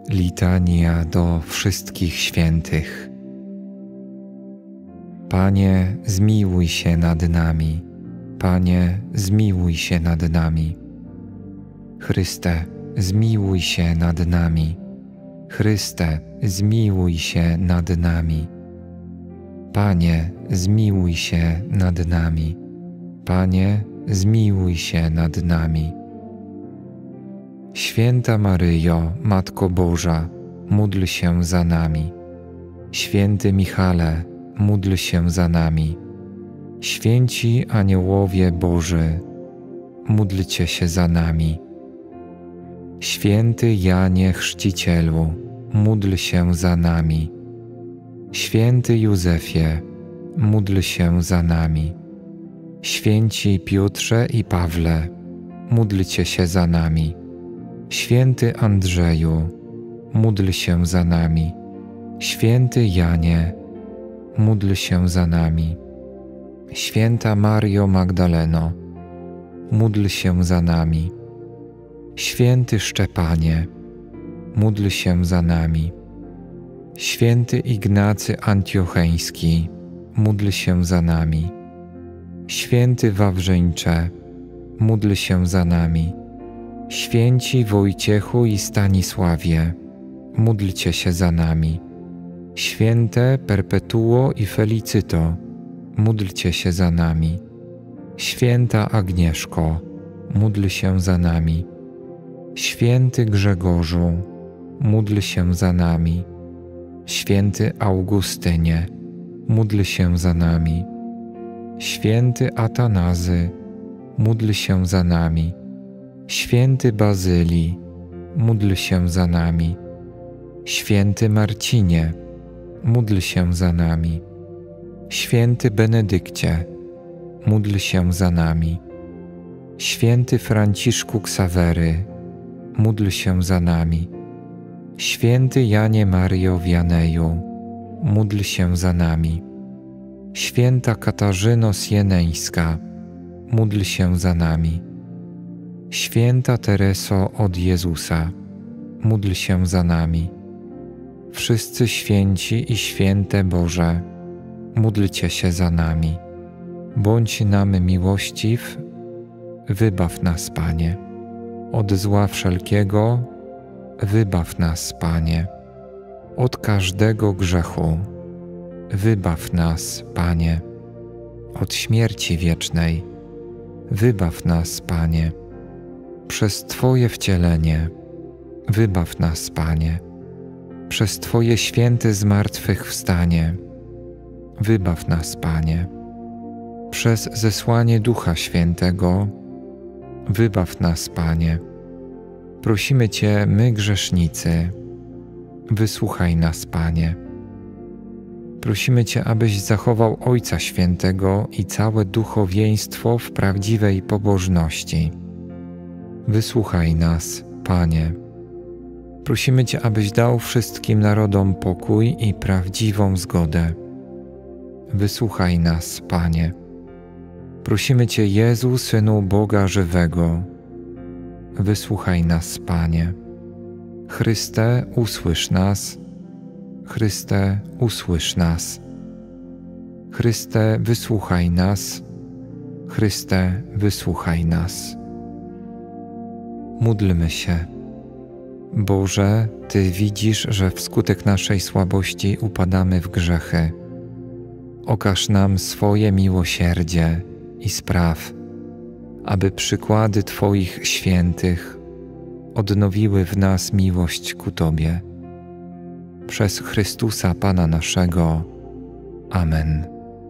Litania do wszystkich świętych. Panie, zmiłuj się nad nami. Panie, zmiłuj się nad nami. Chryste, zmiłuj się nad nami. Chryste, zmiłuj się nad nami. Panie, zmiłuj się nad nami. Panie, zmiłuj się nad nami. Święta Maryjo, Matko Boża, módl się za nami. Święty Michale, módl się za nami. Święci aniołowie Boży, módlcie się za nami. Święty Janie Chrzcicielu, módl się za nami. Święty Józefie, módl się za nami. Święci Piotrze i Pawle, módlcie się za nami. Święty Andrzeju, módl się za nami. Święty Janie, módl się za nami. Święta Mario Magdaleno, módl się za nami. Święty Szczepanie, módl się za nami. Święty Ignacy Antiocheński, módl się za nami. Święty Wawrzyńcze, módl się za nami. Święci Wojciechu i Stanisławie, módlcie się za nami. Święte Perpetuo i Felicyto, módlcie się za nami. Święta Agnieszko, módl się za nami. Święty Grzegorzu, módl się za nami. Święty Augustynie, módl się za nami. Święty Atanazy, módl się za nami. Święty Bazylii, módl się za nami. Święty Marcinie, módl się za nami. Święty Benedykcie, módl się za nami. Święty Franciszku Ksawery, módl się za nami. Święty Janie Mario Wianeju, módl się za nami. Święta Katarzyno Sieneńska, módl się za nami. Święta Tereso od Jezusa, módl się za nami. Wszyscy święci i święte Boże, módlcie się za nami. Bądź nam miłościw, wybaw nas, Panie. Od zła wszelkiego wybaw nas, Panie. Od każdego grzechu wybaw nas, Panie. Od śmierci wiecznej wybaw nas, Panie. Przez Twoje wcielenie wybaw nas, Panie. Przez Twoje święte zmartwychwstanie wybaw nas, Panie. Przez zesłanie Ducha Świętego wybaw nas, Panie. Prosimy Cię, my grzesznicy, wysłuchaj nas, Panie. Prosimy Cię, abyś zachował Ojca Świętego i całe duchowieństwo w prawdziwej pobożności. Wysłuchaj nas, Panie. Prosimy Cię, abyś dał wszystkim narodom pokój i prawdziwą zgodę. Wysłuchaj nas, Panie. Prosimy Cię, Jezu, Synu Boga żywego. Wysłuchaj nas, Panie. Chryste, usłysz nas. Chryste, usłysz nas. Chryste, wysłuchaj nas. Chryste, wysłuchaj nas. Módlmy się. Boże, Ty widzisz, że wskutek naszej słabości upadamy w grzechy. Okaż nam swoje miłosierdzie i spraw, aby przykłady Twoich świętych odnowiły w nas miłość ku Tobie. Przez Chrystusa Pana naszego. Amen.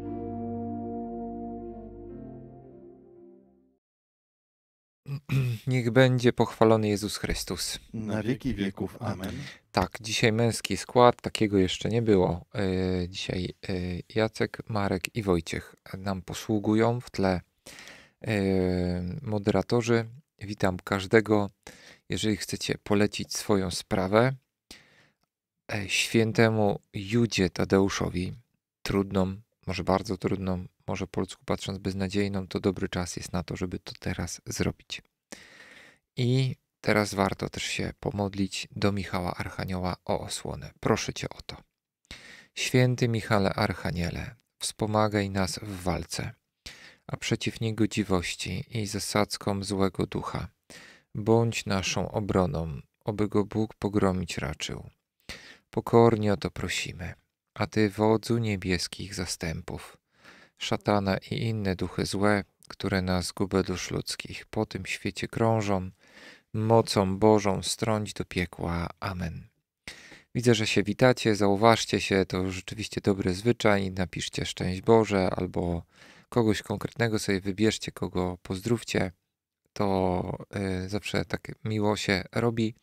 Niech będzie pochwalony Jezus Chrystus. Na wieki wieków. Amen. Tak, dzisiaj męski skład, takiego jeszcze nie było. Dzisiaj Jacek, Marek i Wojciech nam posługują w tle. Moderatorzy, witam każdego. Jeżeli chcecie polecić swoją sprawę świętemu Judzie Tadeuszowi, trudną, może bardzo trudną, może po ludzku patrząc beznadziejną, to dobry czas jest na to, żeby to teraz zrobić. I teraz warto też się pomodlić do Michała Archanioła o osłonę. Proszę Cię o to. Święty Michale Archaniele, wspomagaj nas w walce, a przeciw niegodziwości i zasadzkom złego ducha bądź naszą obroną, oby go Bóg pogromić raczył. Pokornie o to prosimy, a Ty, wodzu niebieskich zastępów, szatana i inne duchy złe, które na zgubę dusz ludzkich po tym świecie krążą, mocą Bożą strąć do piekła. Amen. Widzę, że się witacie, zauważcie się, to rzeczywiście dobry zwyczaj, napiszcie szczęść Boże albo kogoś konkretnego sobie wybierzcie, kogo pozdrówcie. To zawsze tak miło się robi,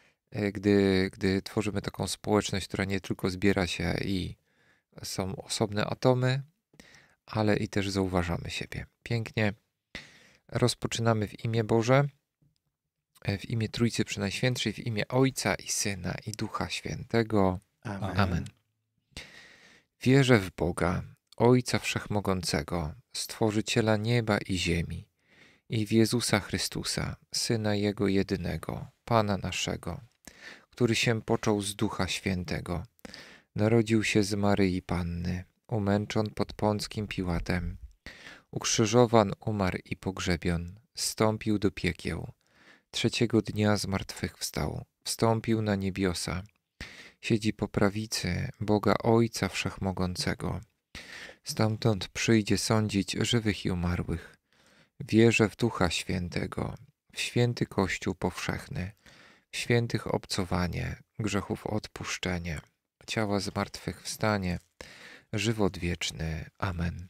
gdy tworzymy taką społeczność, która nie tylko zbiera się i są osobne atomy, ale i też zauważamy siebie. Pięknie. Rozpoczynamy w imię Boże, w imię Trójcy Przenajświętszej, w imię Ojca i Syna i Ducha Świętego. Amen. Amen. Wierzę w Boga, Ojca Wszechmogącego, Stworzyciela nieba i ziemi, i w Jezusa Chrystusa, Syna Jego jedynego, Pana naszego, który się począł z Ducha Świętego, narodził się z Maryi Panny, umęczon pod Pąckim Piłatem, ukrzyżowan, umarł i pogrzebion, zstąpił do piekieł, trzeciego dnia zmartwychwstał, wstąpił na niebiosa, siedzi po prawicy Boga Ojca Wszechmogącego, stamtąd przyjdzie sądzić żywych i umarłych. Wierzę w Ducha Świętego, w święty Kościół powszechny, w świętych obcowanie, grzechów odpuszczenie, ciała zmartwychwstanie, żywot wieczny. Amen.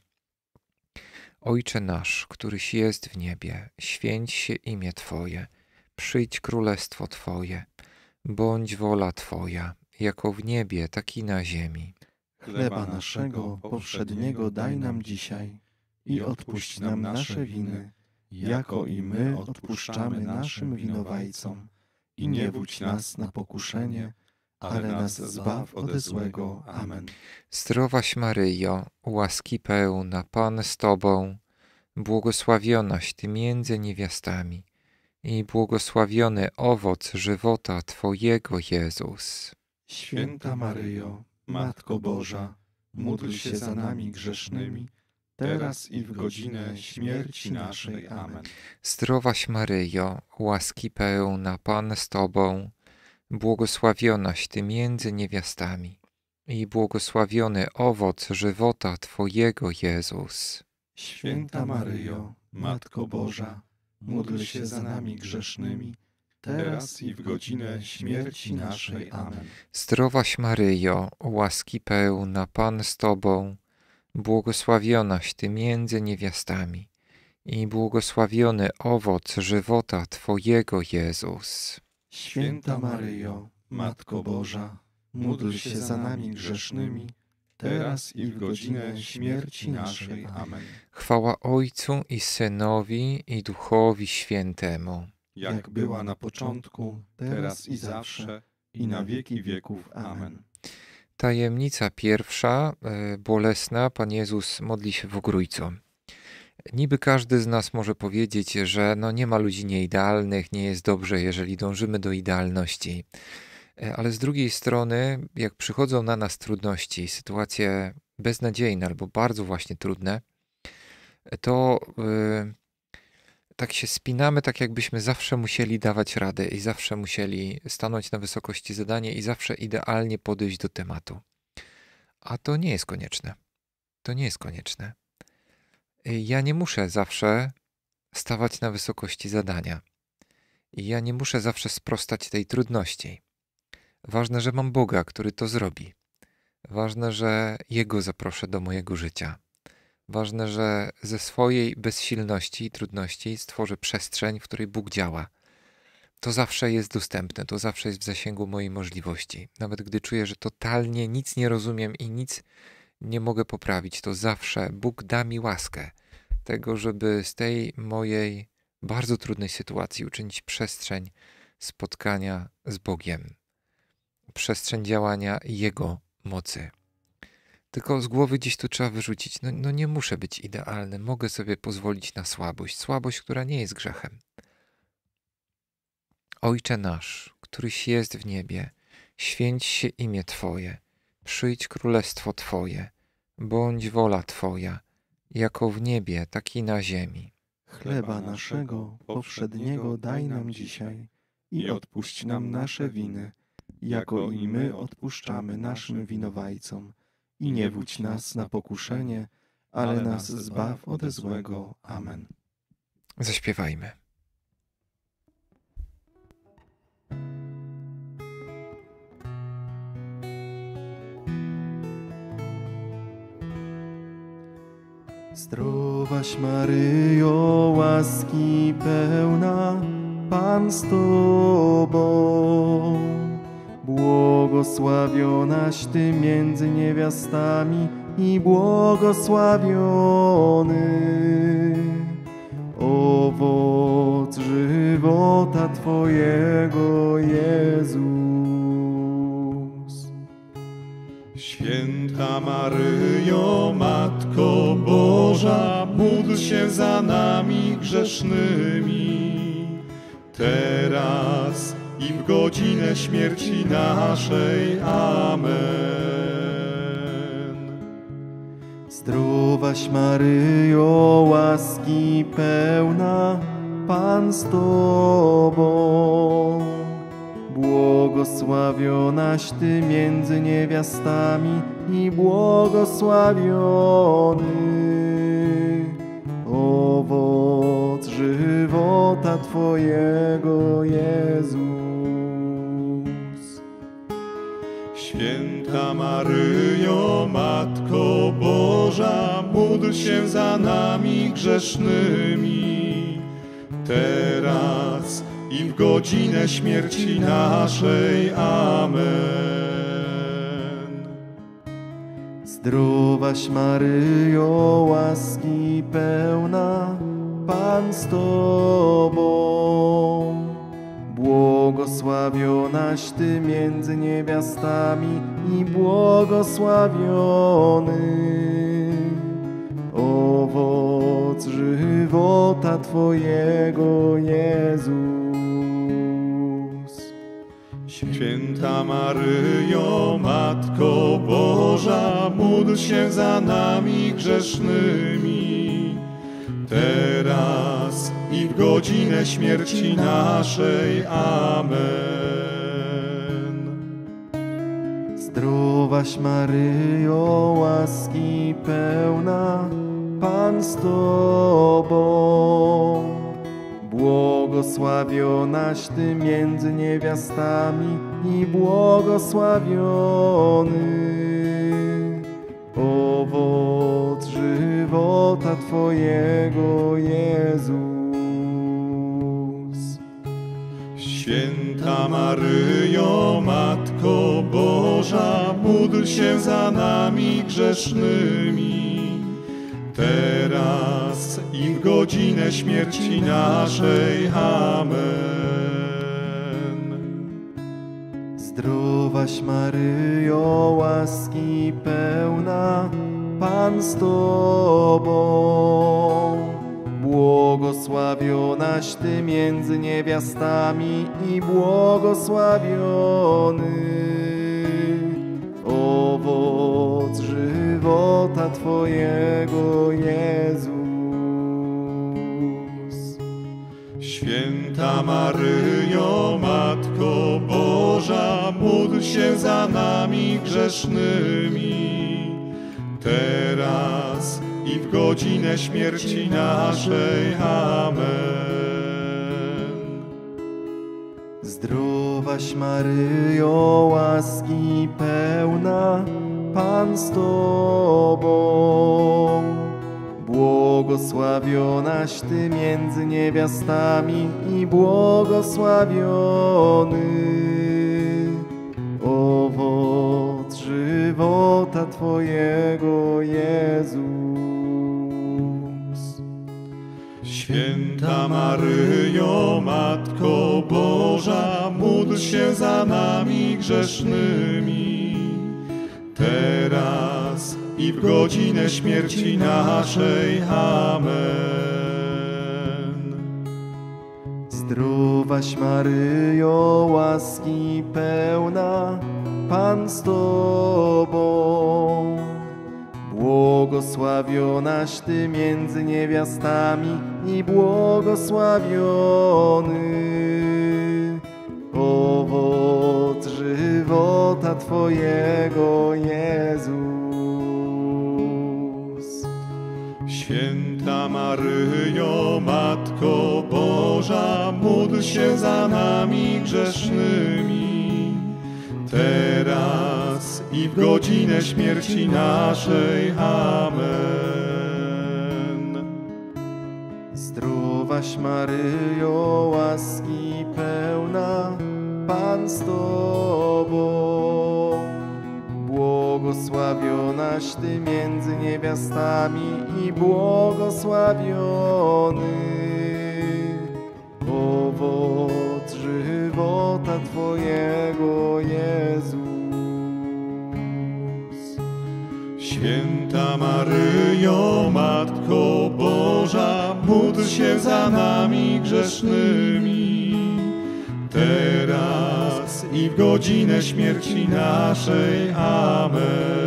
Ojcze nasz, któryś jest w niebie, święć się imię Twoje, przyjdź królestwo Twoje, bądź wola Twoja, jako w niebie, tak i na ziemi. Chleba naszego powszedniego daj nam dzisiaj i odpuść nam nasze winy, jako i my odpuszczamy naszym winowajcom. I nie wódź nas na pokuszenie, ale nas zbaw ode złego. Amen. Zdrowaś Maryjo, łaski pełna, Pan z Tobą, błogosławionaś Ty między niewiastami i błogosławiony owoc żywota Twojego, Jezus. Święta Maryjo, Matko Boża, módl się za nami grzesznymi, teraz i w godzinę śmierci naszej. Amen. Zdrowaś Maryjo, łaski pełna, Pan z Tobą, błogosławionaś Ty między niewiastami i błogosławiony owoc żywota Twojego, Jezus. Święta Maryjo, Matko Boża, módl się za nami grzesznymi, teraz i w godzinę śmierci naszej. Amen. Zdrowaś Maryjo, łaski pełna, Pan z Tobą, błogosławionaś Ty między niewiastami i błogosławiony owoc żywota Twojego, Jezus. Święta Maryjo, Matko Boża, módl się za nami grzesznymi, teraz i w godzinę śmierci naszej. Amen. Chwała Ojcu i Synowi i Duchowi Świętemu. Jak była na początku, teraz i zawsze, i na wieki wieków. Amen. Tajemnica pierwsza, bolesna. Pan Jezus modli się w Ogrójcu. Niby każdy z nas może powiedzieć, że nie ma ludzi nieidealnych, nie jest dobrze, jeżeli dążymy do idealności. Ale z drugiej strony, jak przychodzą na nas trudności, sytuacje beznadziejne albo bardzo właśnie trudne, to tak się spinamy, tak jakbyśmy zawsze musieli dawać radę i zawsze musieli stanąć na wysokości zadania i zawsze idealnie podejść do tematu. A to nie jest konieczne. To nie jest konieczne. Ja nie muszę zawsze stawać na wysokości zadania. I ja nie muszę zawsze sprostać tej trudności. Ważne, że mam Boga, który to zrobi. Ważne, że Jego zaproszę do mojego życia. Ważne, że ze swojej bezsilności i trudności stworzę przestrzeń, w której Bóg działa. To zawsze jest dostępne, to zawsze jest w zasięgu mojej możliwości. Nawet gdy czuję, że totalnie nic nie rozumiem i nic nie mogę poprawić, to zawsze Bóg da mi łaskę tego, żeby z tej mojej bardzo trudnej sytuacji uczynić przestrzeń spotkania z Bogiem. Przestrzeń działania Jego mocy. Tylko z głowy gdzieś tu trzeba wyrzucić. Nie muszę być idealny. Mogę sobie pozwolić na słabość. Słabość, która nie jest grzechem. Ojcze nasz, któryś jest w niebie, święć się imię Twoje, przyjdź królestwo Twoje, bądź wola Twoja, jako w niebie, tak i na ziemi. Chleba naszego powszedniego daj nam dzisiaj i odpuść nam nasze winy, jako i my odpuszczamy naszym winowajcom. I nie wódź nas na pokuszenie, ale nas zbaw ode złego. Amen. Zaśpiewajmy. Zdrowaś Maryjo, łaski pełna, Pan z Tobą. Błogosławionaś Ty między niewiastami i błogosławiony owoc żywota Twojego, Jezus. Święta Maryjo, Matko Boża, módl się za nami grzesznymi, teraz i w godzinę śmierci naszej. Amen. Zdrowaś Maryjo, łaski pełna, Pan z Tobą. Błogosławionaś Ty między niewiastami i błogosławiony owoc żywota Twojego, Jezus. Święta Maryjo, Matko Boża, módl się za nami grzesznymi, teraz i w godzinę śmierci naszej. Amen. Zdrowaś Maryjo, łaski pełna, Pan z Tobą. Błogosławionaś Ty między niewiastami i błogosławiony owoc żywota Twojego, Jezus. Święta Maryjo, Matko Boża, módl się za nami grzesznymi, teraz i w godzinę śmierci naszej. Amen. Zdrowaś Maryjo, łaski pełna, Pan z Tobą. Błogosławionaś Ty między niewiastami i błogosławiony owoc żywota Twojego, Jezus. Święta Maryjo, Matko Boża, módl się za nami grzesznymi, teraz i w godzinę śmierci naszej. Amen. Zdrowaś Maryjo, łaski pełna, Pan z Tobą. Błogosławionaś Ty między niewiastami i błogosławiony owoc żywota Twojego, Jezus. Święta Maryjo, Matko Boża, módl się za nami grzesznymi, teraz i w godzinę śmierci naszej. Amen. Zdrowaś Maryjo, łaski pełna, Pan z Tobą. Błogosławionaś Ty między niewiastami i błogosławiony owoc żywota Twojego, Jezus. Święta Maryjo, Matko Boża, módl się za nami grzesznymi, teraz i w godzinę śmierci naszej. Amen. Zdrowaś Maryjo, łaski pełna, Pan z Tobą. Błogosławionaś Ty między niewiastami i błogosławiony owoc żywota Twojego, Jezus. Święta Maryjo, Matko Boża, módl się za nami grzesznymi, teraz i w godzinę śmierci naszej. Amen. Zdrowaś Maryjo, łaski pełna, Pan z Tobą. Błogosławionaś Ty między niewiastami i błogosławiony owoc żywota Twojego, Jezus. Święta Maryjo, Matko Boża, módl się za nami grzesznymi, teraz i w godzinę śmierci naszej. Amen.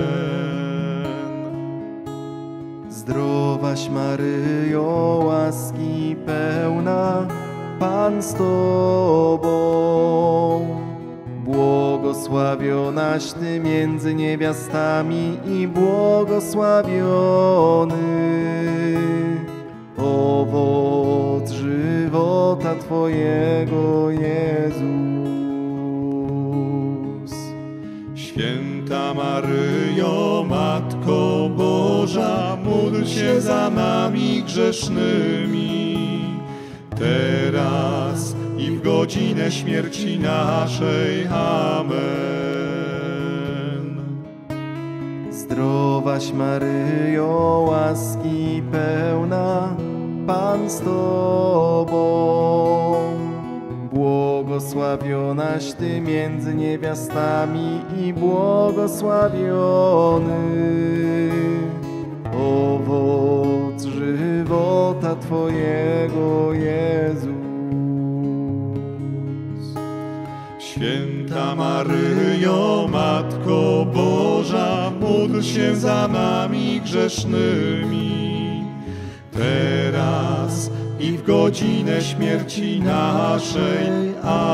Zdrowaś Maryjo, łaski pełna, Pan z Tobą. Błogosławionaś Ty między niewiastami i błogosławiony owoc żywota Twojego, Jezus. Święta Maryjo, Matko Boża, módl się za nami grzesznymi, teraz i w godzinę śmierci naszej. Amen. Zdrowaś Maryjo, łaski pełna, Pan z Tobą. Błogosławionaś Ty między niewiastami i błogosławiony owoc żywota Twojego, Jezus. Święta Maryjo, Matko Boża, módl się za nami grzesznymi, teraz i w godzinę śmierci naszej.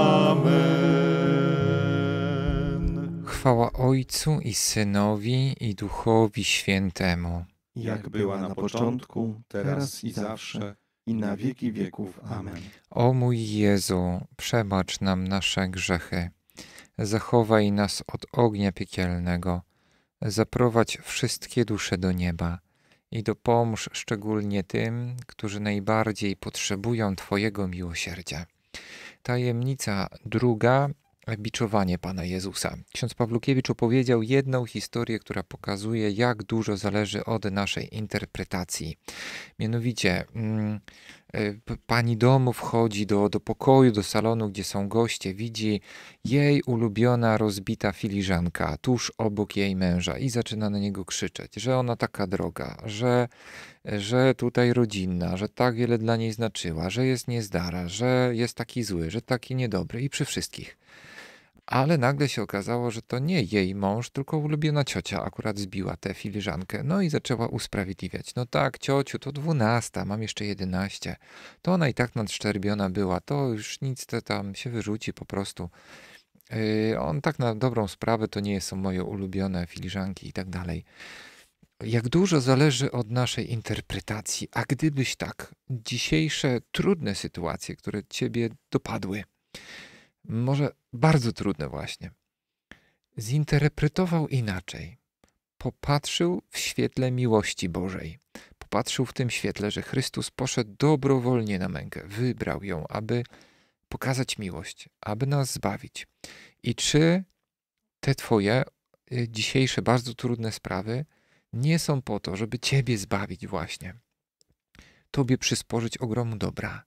Amen. Chwała Ojcu i Synowi i Duchowi Świętemu. Jak była na początku, teraz i zawsze, i na wieki wieków. Amen. O mój Jezu, przebacz nam nasze grzechy, zachowaj nas od ognia piekielnego, zaprowadź wszystkie dusze do nieba i dopomóż szczególnie tym, którzy najbardziej potrzebują Twojego miłosierdzia. Tajemnica druga. Biczowanie Pana Jezusa. Ksiądz Pawlukiewicz opowiedział jedną historię, która pokazuje, jak dużo zależy od naszej interpretacji. Mianowicie pani domu wchodzi do pokoju, do salonu, gdzie są goście, widzi jej ulubiona rozbita filiżanka tuż obok jej męża i zaczyna na niego krzyczeć, że ona taka droga, że tutaj rodzinna, że tak wiele dla niej znaczyła, że jest niezdara, że jest taki zły, że taki niedobry i przy wszystkich. Ale nagle się okazało, że to nie jej mąż, tylko ulubiona ciocia akurat zbiła tę filiżankę. No i zaczęła usprawiedliwiać. No tak, ciociu, to 12, mam jeszcze 11. To ona i tak nadszczerbiona była, to już nic, to tam się wyrzuci po prostu. On tak na dobrą sprawę, to nie są moje ulubione filiżanki i tak dalej. Jak dużo zależy od naszej interpretacji. A gdybyś tak, dzisiejsze trudne sytuacje, które ciebie dopadły, może bardzo trudne właśnie, zinterpretował inaczej. Popatrzył w świetle miłości Bożej. Popatrzył w tym świetle, że Chrystus poszedł dobrowolnie na mękę. Wybrał ją, aby pokazać miłość, aby nas zbawić. I czy te twoje dzisiejsze bardzo trudne sprawy nie są po to, żeby ciebie zbawić właśnie. Tobie przysporzyć ogromu dobra.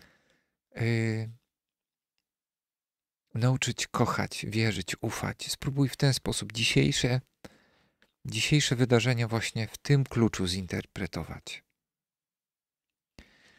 Nauczyć kochać, wierzyć, ufać. Spróbuj w ten sposób dzisiejsze wydarzenia właśnie w tym kluczu zinterpretować.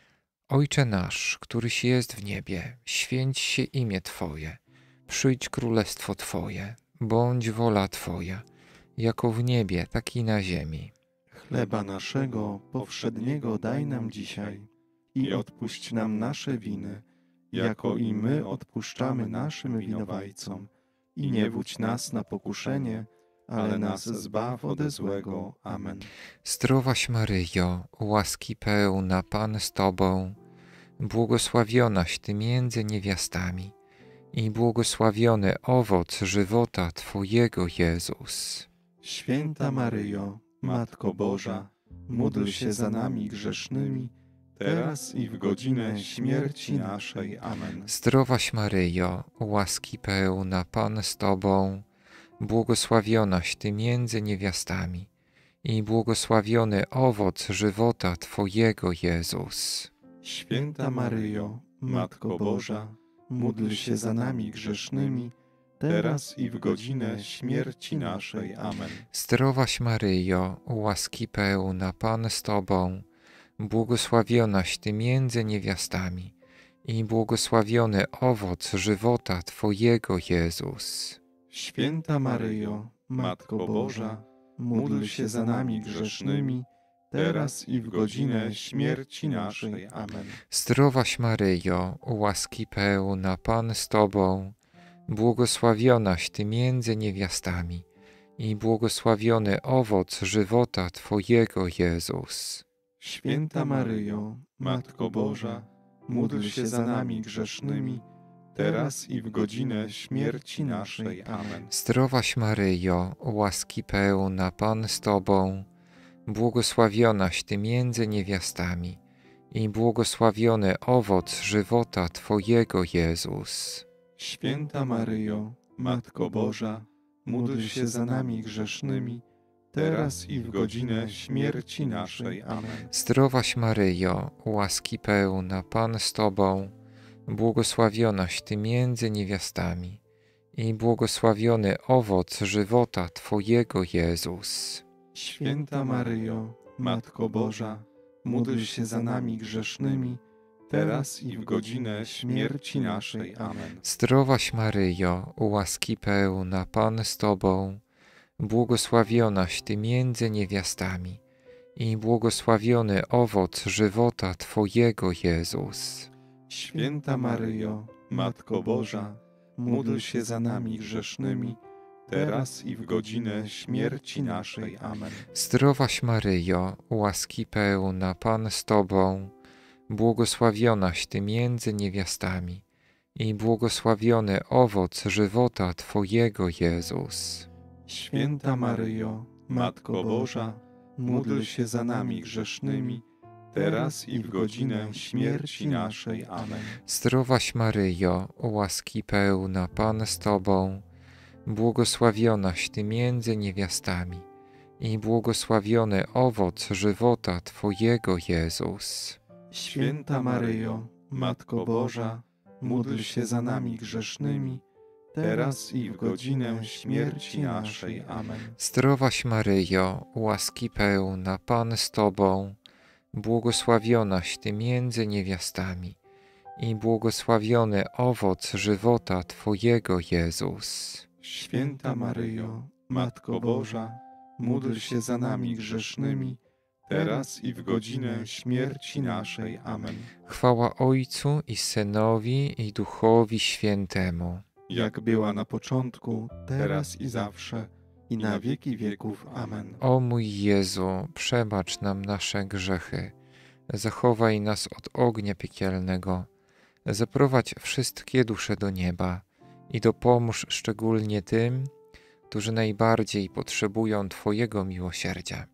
Ojcze nasz, któryś jest w niebie, święć się imię Twoje. Przyjdź królestwo Twoje, bądź wola Twoja, jako w niebie, tak i na ziemi. Chleba naszego powszedniego daj nam dzisiaj i odpuść nam nasze winy, jako i my odpuszczamy naszym winowajcom. I nie wódź nas na pokuszenie, ale nas zbaw ode złego. Amen. Zdrowaś Maryjo, łaski pełna, Pan z Tobą, błogosławionaś Ty między niewiastami i błogosławiony owoc żywota Twojego, Jezus. Święta Maryjo, Matko Boża, módl się za nami grzesznymi, teraz i w godzinę śmierci naszej. Amen. Zdrowaś Maryjo, łaski pełna, Pan z Tobą, błogosławionaś Ty między niewiastami i błogosławiony owoc żywota Twojego, Jezus. Święta Maryjo, Matko Boża, módl się za nami grzesznymi, teraz i w godzinę śmierci naszej. Amen. Zdrowaś Maryjo, łaski pełna, Pan z Tobą, błogosławionaś Ty między niewiastami i błogosławiony owoc żywota Twojego, Jezus. Święta Maryjo, Matko Boża, módl się za nami grzesznymi, teraz i w godzinę śmierci naszej. Amen. Zdrowaś Maryjo, łaski pełna, Pan z Tobą, błogosławionaś Ty między niewiastami i błogosławiony owoc żywota Twojego, Jezus. Święta Maryjo, Matko Boża, módl się za nami grzesznymi, teraz i w godzinę śmierci naszej. Amen. Zdrowaś Maryjo, łaski pełna, Pan z Tobą, błogosławionaś Ty między niewiastami i błogosławiony owoc żywota Twojego, Jezus. Święta Maryjo, Matko Boża, módl się za nami grzesznymi, teraz i w godzinę śmierci naszej. Amen. Zdrowaś Maryjo, łaski pełna, Pan z Tobą, błogosławionaś Ty między niewiastami i błogosławiony owoc żywota Twojego, Jezus. Święta Maryjo, Matko Boża, módl się za nami grzesznymi, teraz i w godzinę śmierci naszej. Amen. Zdrowaś Maryjo, łaski pełna, Pan z Tobą, błogosławionaś Ty między niewiastami i błogosławiony owoc żywota Twojego, Jezus. Święta Maryjo, Matko Boża, módl się za nami grzesznymi, teraz i w godzinę śmierci naszej. Amen. Zdrowaś Maryjo, łaski pełna, Pan z Tobą, błogosławionaś Ty między niewiastami i błogosławiony owoc żywota Twojego, Jezus. Święta Maryjo, Matko Boża, módl się za nami grzesznymi, teraz i w godzinę śmierci naszej. Amen. Zdrowaś Maryjo, łaski pełna, Pan z Tobą, błogosławionaś Ty między niewiastami i błogosławiony owoc żywota Twojego, Jezus. Święta Maryjo, Matko Boża, módl się za nami grzesznymi, teraz i w godzinę śmierci naszej. Amen. Zdrowaś Maryjo, łaski pełna, Pan z Tobą, błogosławionaś Ty między niewiastami i błogosławiony owoc żywota Twojego, Jezus. Święta Maryjo, Matko Boża, módl się za nami grzesznymi, teraz i w godzinę śmierci naszej. Amen. Chwała Ojcu i Synowi i Duchowi Świętemu. Jak była na początku, teraz i zawsze, i na wieki wieków. Amen. O mój Jezu, przebacz nam nasze grzechy, zachowaj nas od ognia piekielnego, zaprowadź wszystkie dusze do nieba i dopomóż szczególnie tym, którzy najbardziej potrzebują Twojego miłosierdzia.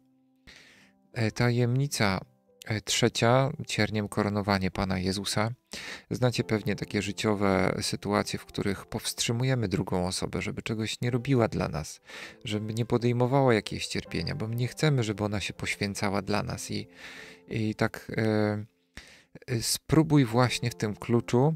Tajemnica trzecia, cierniem koronowanie Pana Jezusa. Znacie pewnie takie życiowe sytuacje, w których powstrzymujemy drugą osobę, żeby czegoś nie robiła dla nas, żeby nie podejmowała jakiegoś cierpienia, bo my nie chcemy, żeby ona się poświęcała dla nas. I tak spróbuj właśnie w tym kluczu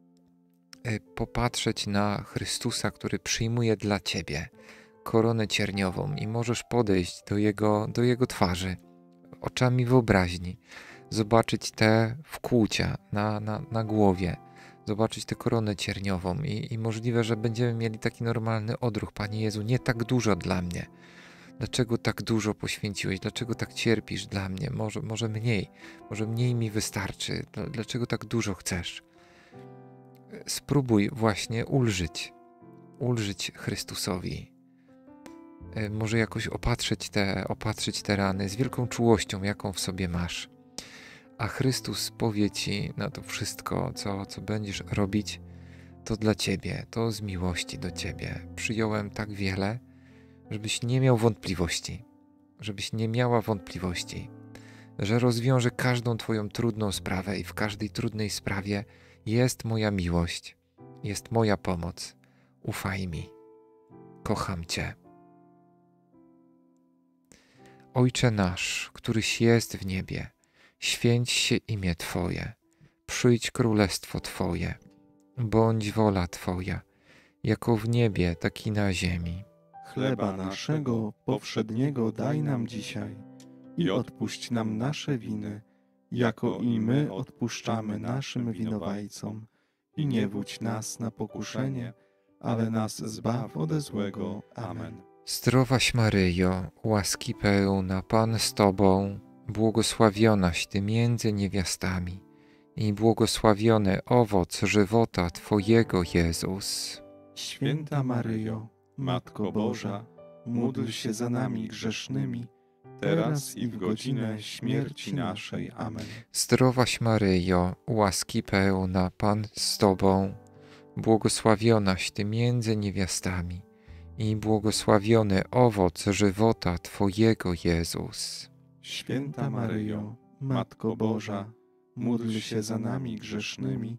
popatrzeć na Chrystusa, który przyjmuje dla Ciebie koronę cierniową i możesz podejść do Jego twarzy oczami wyobraźni. zobaczyć te wkłucia na głowie, zobaczyć tę koronę cierniową i możliwe, że będziemy mieli taki normalny odruch. Panie Jezu, nie tak dużo dla mnie. Dlaczego tak dużo poświęciłeś? Dlaczego tak cierpisz dla mnie? Może mniej mi wystarczy. Dlaczego tak dużo chcesz? Spróbuj właśnie ulżyć Chrystusowi. Może jakoś opatrzyć te rany z wielką czułością, jaką w sobie masz. A Chrystus powie ci na to wszystko, co będziesz robić, to dla ciebie, to z miłości do ciebie. Przyjąłem tak wiele, żebyś nie miał wątpliwości, żebyś nie miała wątpliwości, że rozwiążę każdą twoją trudną sprawę i w każdej trudnej sprawie jest moja miłość, jest moja pomoc. Ufaj mi. Kocham cię. Ojcze nasz, któryś jest w niebie, święć się imię Twoje, przyjdź królestwo Twoje, bądź wola Twoja, jako w niebie, tak i na ziemi. Chleba naszego powszedniego daj nam dzisiaj i odpuść nam nasze winy, jako i my odpuszczamy naszym winowajcom. I nie wódź nas na pokuszenie, ale nas zbaw ode złego. Amen. Zdrowaś Maryjo, łaski pełna, Pan z Tobą, błogosławionaś Ty między niewiastami i błogosławiony owoc żywota Twojego, Jezus. Święta Maryjo, Matko Boża, módl się za nami grzesznymi, teraz i w godzinę śmierci naszej. Amen. Zdrowaś Maryjo, łaski pełna, Pan z Tobą, błogosławionaś Ty między niewiastami i błogosławiony owoc żywota Twojego, Jezus. Święta Maryjo, Matko Boża, módl się za nami grzesznymi,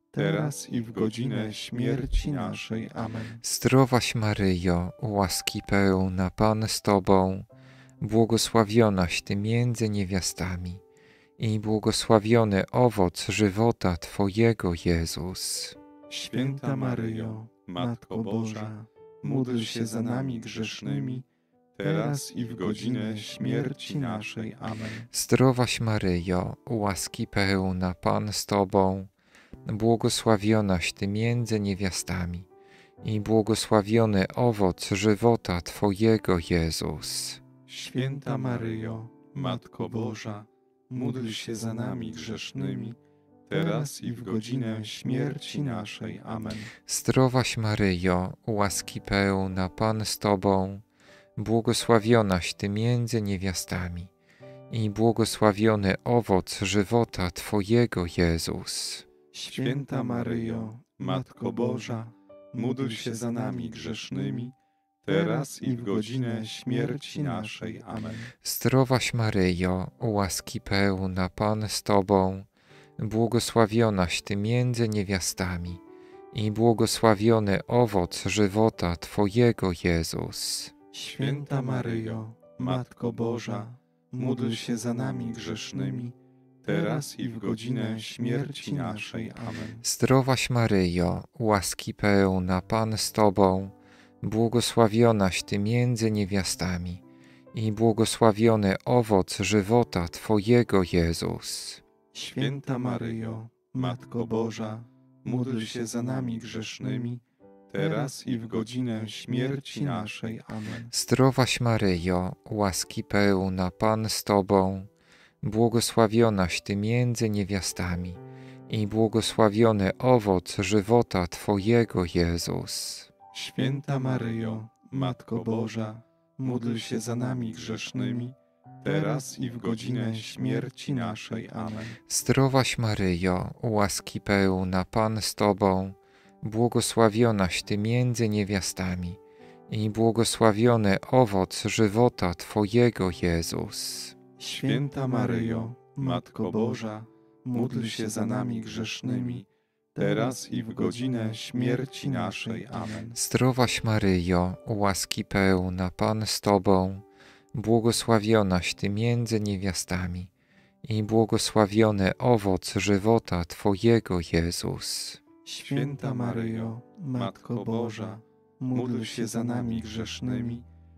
teraz i w godzinę śmierci naszej. Amen. Zdrowaś Maryjo, łaski pełna, Pan z Tobą, błogosławionaś Ty między niewiastami i błogosławiony owoc żywota Twojego, Jezus. Święta Maryjo, Matko Boża, módl się za nami grzesznymi, teraz i w godzinę śmierci naszej. Amen. Zdrowaś Maryjo, łaski pełna, Pan z Tobą, błogosławionaś Ty między niewiastami i błogosławiony owoc żywota Twojego, Jezus. Święta Maryjo, Matko Boża, módl się za nami grzesznymi, teraz i w godzinę śmierci naszej. Amen. Zdrowaś Maryjo, łaski pełna, Pan z Tobą, błogosławionaś Ty między niewiastami i błogosławiony owoc żywota Twojego, Jezus. Święta Maryjo, Matko Boża, módl się za nami grzesznymi, teraz i w godzinę śmierci naszej. Amen. Zdrowaś Maryjo, łaski pełna, Pan z Tobą, błogosławionaś Ty między niewiastami i błogosławiony owoc żywota Twojego, Jezus. Święta Maryjo, Matko Boża, módl się za nami grzesznymi, teraz i w godzinę śmierci naszej. Amen. Zdrowaś Maryjo, łaski pełna, Pan z Tobą, błogosławionaś Ty między niewiastami i błogosławiony owoc żywota Twojego, Jezus. Święta Maryjo, Matko Boża, módl się za nami grzesznymi, teraz i w godzinę śmierci naszej. Amen. Zdrowaś Maryjo, łaski pełna, Pan z Tobą, błogosławionaś Ty między niewiastami i błogosławiony owoc żywota Twojego, Jezus. Święta Maryjo, Matko Boża, módl się za nami grzesznymi, teraz i w godzinę śmierci naszej. Amen. Zdrowaś Maryjo, łaski pełna, Pan z Tobą, błogosławionaś Ty między niewiastami i błogosławiony owoc żywota Twojego, Jezus. Święta Maryjo, Matko Boża, módl się za nami grzesznymi, teraz i w godzinę śmierci naszej. Amen. Zdrowaś Maryjo, łaski pełna, Pan z Tobą, błogosławionaś Ty między niewiastami i błogosławiony owoc żywota Twojego, Jezus. Święta Maryjo, Matko Boża, módl się za nami grzesznymi,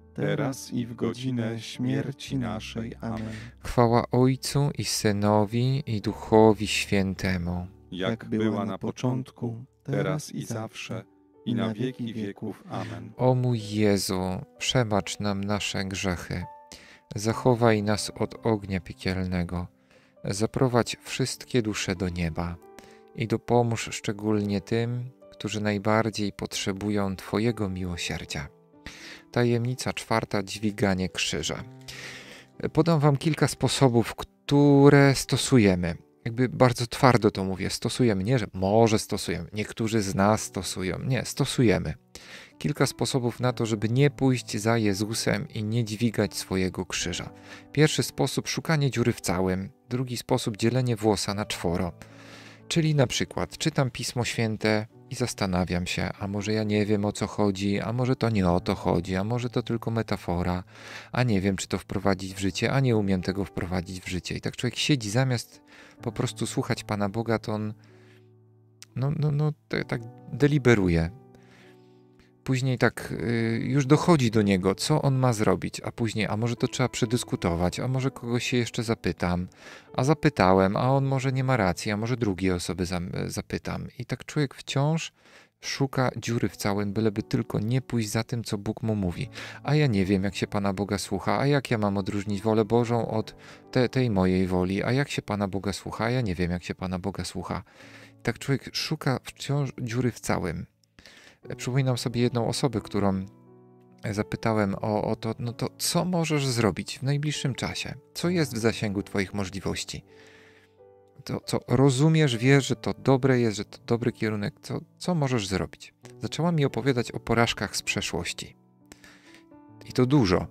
teraz i w godzinę śmierci naszej. Amen. Chwała Ojcu i Synowi i Duchowi Świętemu. Jak była na początku, teraz i zawsze, i na wieki wieków. Amen. O mój Jezu, przebacz nam nasze grzechy, zachowaj nas od ognia piekielnego, zaprowadź wszystkie dusze do nieba i dopomóż szczególnie tym, którzy najbardziej potrzebują Twojego miłosierdzia. Tajemnica czwarta: dźwiganie krzyża. Podam Wam kilka sposobów, które stosujemy. Jakby bardzo twardo to mówię, stosujemy, nie, że może stosujemy, niektórzy z nas stosują, nie, stosujemy. Kilka sposobów na to, żeby nie pójść za Jezusem i nie dźwigać swojego krzyża. Pierwszy sposób: szukanie dziury w całym. Drugi sposób: dzielenie włosa na czworo. Czyli na przykład czytam Pismo Święte i zastanawiam się, a może ja nie wiem, o co chodzi, a może to nie o to chodzi, a może to tylko metafora, a nie wiem, czy to wprowadzić w życie, a nie umiem tego wprowadzić w życie. I tak człowiek siedzi, zamiast po prostu słuchać Pana Boga, to on tak deliberuje. Później tak już dochodzi do niego, co on ma zrobić, a później, a może to trzeba przedyskutować, a może kogoś się jeszcze zapytam, a zapytałem, a on może nie ma racji, a może drugiej osoby zapytam. I tak człowiek wciąż szuka dziury w całym, byleby tylko nie pójść za tym, co Bóg mu mówi. A ja nie wiem, jak się Pana Boga słucha, a jak ja mam odróżnić wolę Bożą od tej mojej woli, a jak się Pana Boga słucha, a ja nie wiem, jak się Pana Boga słucha. I tak człowiek szuka wciąż dziury w całym. Przypominam sobie jedną osobę, którą zapytałem o to, no to co możesz zrobić w najbliższym czasie? Co jest w zasięgu Twoich możliwości? To, co rozumiesz, wiesz, że to dobre jest, że to dobry kierunek, co możesz zrobić? Zaczęła mi opowiadać o porażkach z przeszłości. I to dużo.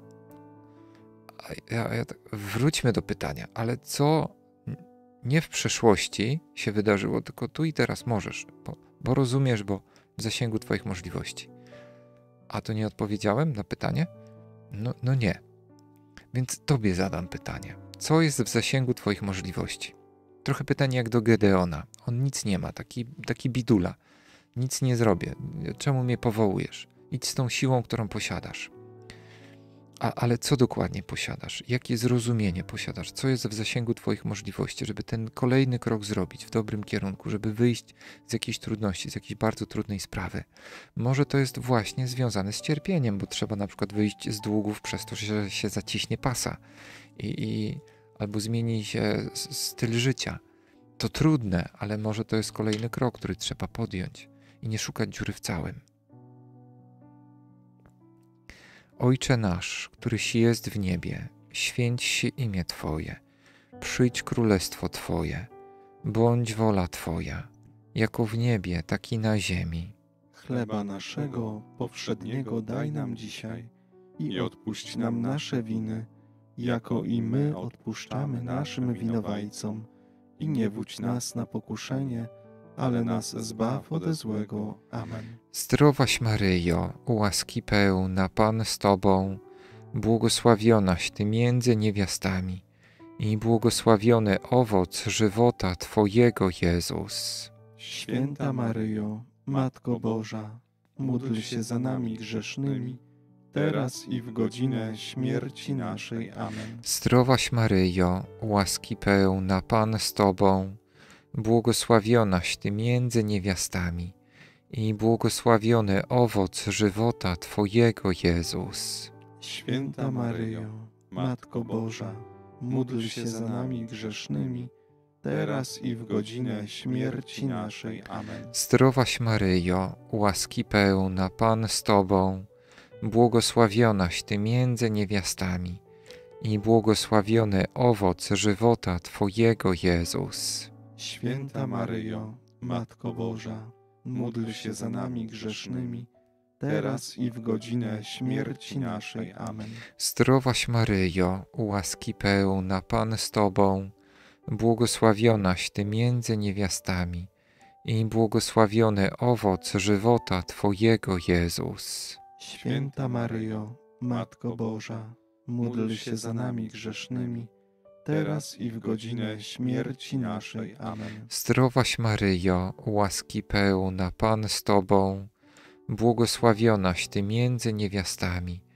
Wróćmy do pytania, ale co nie w przeszłości się wydarzyło, tylko tu i teraz możesz, bo rozumiesz, bo w zasięgu Twoich możliwości. A to nie odpowiedziałem na pytanie? No nie. Więc Tobie zadam pytanie. Co jest w zasięgu Twoich możliwości? Trochę pytanie jak do Gedeona. On nic nie ma, taki bidula. Nic nie zrobię. Czemu mnie powołujesz? Idź z tą siłą, którą posiadasz. Ale co dokładnie posiadasz? Jakie zrozumienie posiadasz? Co jest w zasięgu Twoich możliwości, żeby ten kolejny krok zrobić w dobrym kierunku, żeby wyjść z jakiejś trudności, z jakiejś bardzo trudnej sprawy? Może to jest właśnie związane z cierpieniem, bo trzeba na przykład wyjść z długów przez to, że się zaciśnie pasa albo zmieni się styl życia. To trudne, ale może to jest kolejny krok, który trzeba podjąć i nie szukać dziury w całym. Ojcze nasz, któryś jest w niebie, święć się imię Twoje, przyjdź królestwo Twoje, bądź wola Twoja, jako w niebie, tak i na ziemi. Chleba naszego powszedniego daj nam dzisiaj i odpuść nam nasze winy, jako i my odpuszczamy naszym winowajcom. I nie wódź nas na pokuszenie, ale nas zbaw ode złego. Amen. Zdrowaś Maryjo, łaski pełna, Pan z Tobą, błogosławionaś Ty między niewiastami i błogosławiony owoc żywota Twojego, Jezus. Święta Maryjo, Matko Boża, módl się za nami grzesznymi, teraz i w godzinę śmierci naszej. Amen. Zdrowaś Maryjo, łaski pełna, Pan z Tobą, błogosławionaś Ty między niewiastami i błogosławiony owoc żywota Twojego, Jezus. Święta Maryjo, Matko Boża, módl się za nami grzesznymi, teraz i w godzinę śmierci naszej. Amen. Zdrowaś Maryjo, łaski pełna, Pan z Tobą, błogosławionaś Ty między niewiastami i błogosławiony owoc żywota Twojego, Jezus. Święta Maryjo, Matko Boża, módl się za nami grzesznymi, teraz i w godzinę śmierci naszej. Amen. Zdrowaś Maryjo, łaski pełna, Pan z Tobą, błogosławionaś Ty między niewiastami i błogosławiony owoc żywota Twojego, Jezus. Święta Maryjo, Matko Boża, módl się za nami grzesznymi, teraz i w godzinę śmierci naszej. Amen. Zdrowaś Maryjo, łaski pełna, Pan z Tobą, błogosławionaś Ty między niewiastami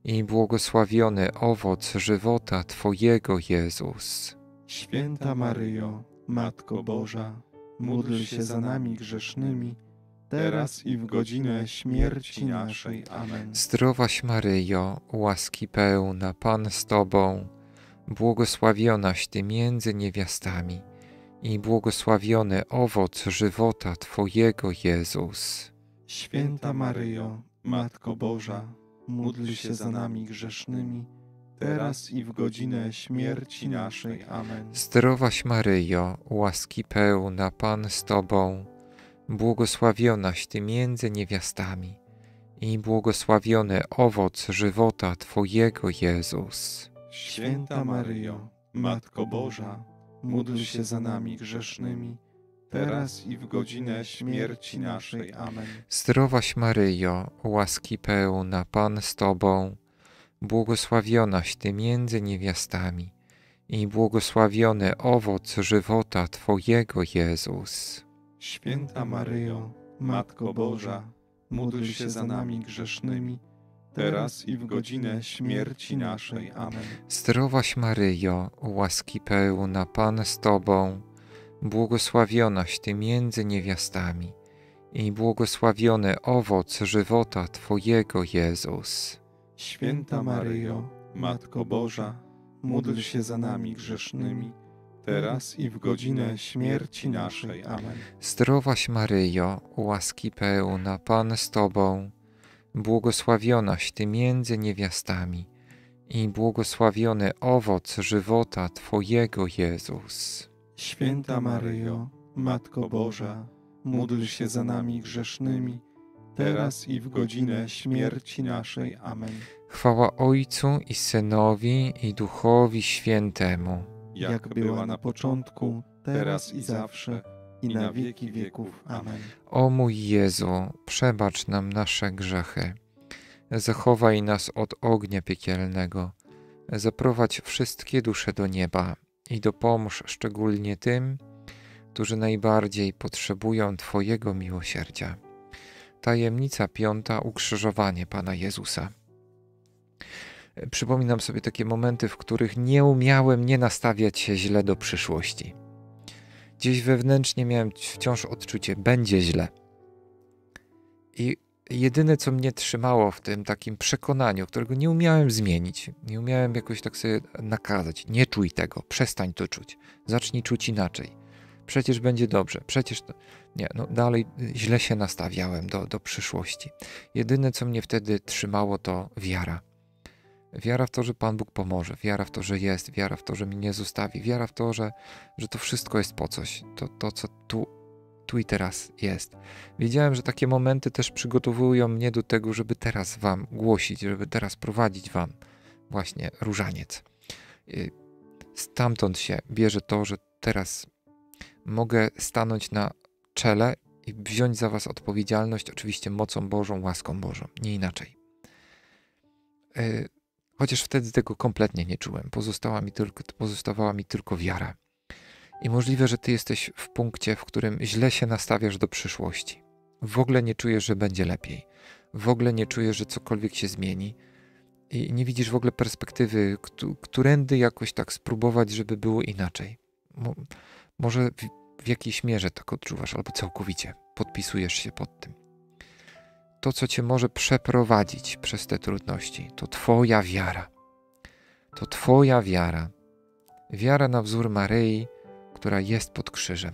i błogosławiony owoc żywota Twojego, Jezus. Święta Maryjo, Matko Boża, módl się za nami grzesznymi, teraz i w godzinę śmierci naszej. Amen. Zdrowaś Maryjo, łaski pełna, Pan z Tobą, błogosławionaś Ty między niewiastami i błogosławiony owoc żywota Twojego, Jezus. Święta Maryjo, Matko Boża, módl się za nami grzesznymi, teraz i w godzinę śmierci naszej. Amen. Zdrowaś Maryjo, łaski pełna, Pan z Tobą, błogosławionaś Ty między niewiastami i błogosławiony owoc żywota Twojego, Jezus. Święta Maryjo, Matko Boża, módl się za nami grzesznymi, teraz i w godzinę śmierci naszej. Amen. Zdrowaś Maryjo, łaski pełna, Pan z Tobą, błogosławionaś Ty między niewiastami i błogosławiony owoc żywota Twojego, Jezus. Święta Maryjo, Matko Boża, módl się za nami grzesznymi, teraz i w godzinę śmierci naszej. Amen. Zdrowaś Maryjo, łaski pełna, Pan z Tobą, błogosławionaś Ty między niewiastami i błogosławiony owoc żywota Twojego, Jezus. Święta Maryjo, Matko Boża, módl się za nami grzesznymi, teraz i w godzinę śmierci naszej. Amen. Zdrowaś Maryjo, łaski pełna, Pan z Tobą, błogosławionaś Ty między niewiastami i błogosławiony owoc żywota Twojego, Jezus. Święta Maryjo, Matko Boża, módl się za nami grzesznymi, teraz i w godzinę śmierci naszej. Amen. Chwała Ojcu i Synowi i Duchowi Świętemu, Jak była na początku, teraz i zawsze, i na wieki wieków. Amen. O mój Jezu, przebacz nam nasze grzechy, zachowaj nas od ognia piekielnego, zaprowadź wszystkie dusze do nieba i dopomóż szczególnie tym, którzy najbardziej potrzebują Twojego miłosierdzia. Tajemnica 5. Ukrzyżowanie Pana Jezusa. Przypominam sobie takie momenty, w których nie umiałem nie nastawiać się źle do przyszłości. Gdzieś wewnętrznie miałem wciąż odczucie, będzie źle. I jedyne, co mnie trzymało w tym takim przekonaniu, którego nie umiałem zmienić, nie umiałem jakoś tak sobie nakazać, nie czuj tego, przestań to czuć, zacznij czuć inaczej. Przecież będzie dobrze, przecież to... Nie, no dalej źle się nastawiałem do przyszłości. Jedyne, co mnie wtedy trzymało, to wiara. Wiara w to, że Pan Bóg pomoże, wiara w to, że jest, wiara w to, że mnie nie zostawi, wiara w to, że to wszystko jest po coś, to co tu i teraz jest. Wiedziałem, że takie momenty też przygotowują mnie do tego, żeby teraz Wam głosić, żeby teraz prowadzić Wam właśnie różaniec. Stamtąd się bierze to, że teraz mogę stanąć na czele i wziąć za Was odpowiedzialność, oczywiście mocą Bożą, łaską Bożą, nie inaczej. Chociaż wtedy tego kompletnie nie czułem. Pozostawała mi tylko wiara. I możliwe, że Ty jesteś w punkcie, w którym źle się nastawiasz do przyszłości. W ogóle nie czujesz, że będzie lepiej. W ogóle nie czujesz, że cokolwiek się zmieni. I nie widzisz w ogóle perspektywy, którędy jakoś tak spróbować, żeby było inaczej. Może w jakiejś mierze tak odczuwasz, albo całkowicie podpisujesz się pod tym. To, co Cię może przeprowadzić przez te trudności, to Twoja wiara. To Twoja wiara. Wiara na wzór Maryi, która jest pod krzyżem.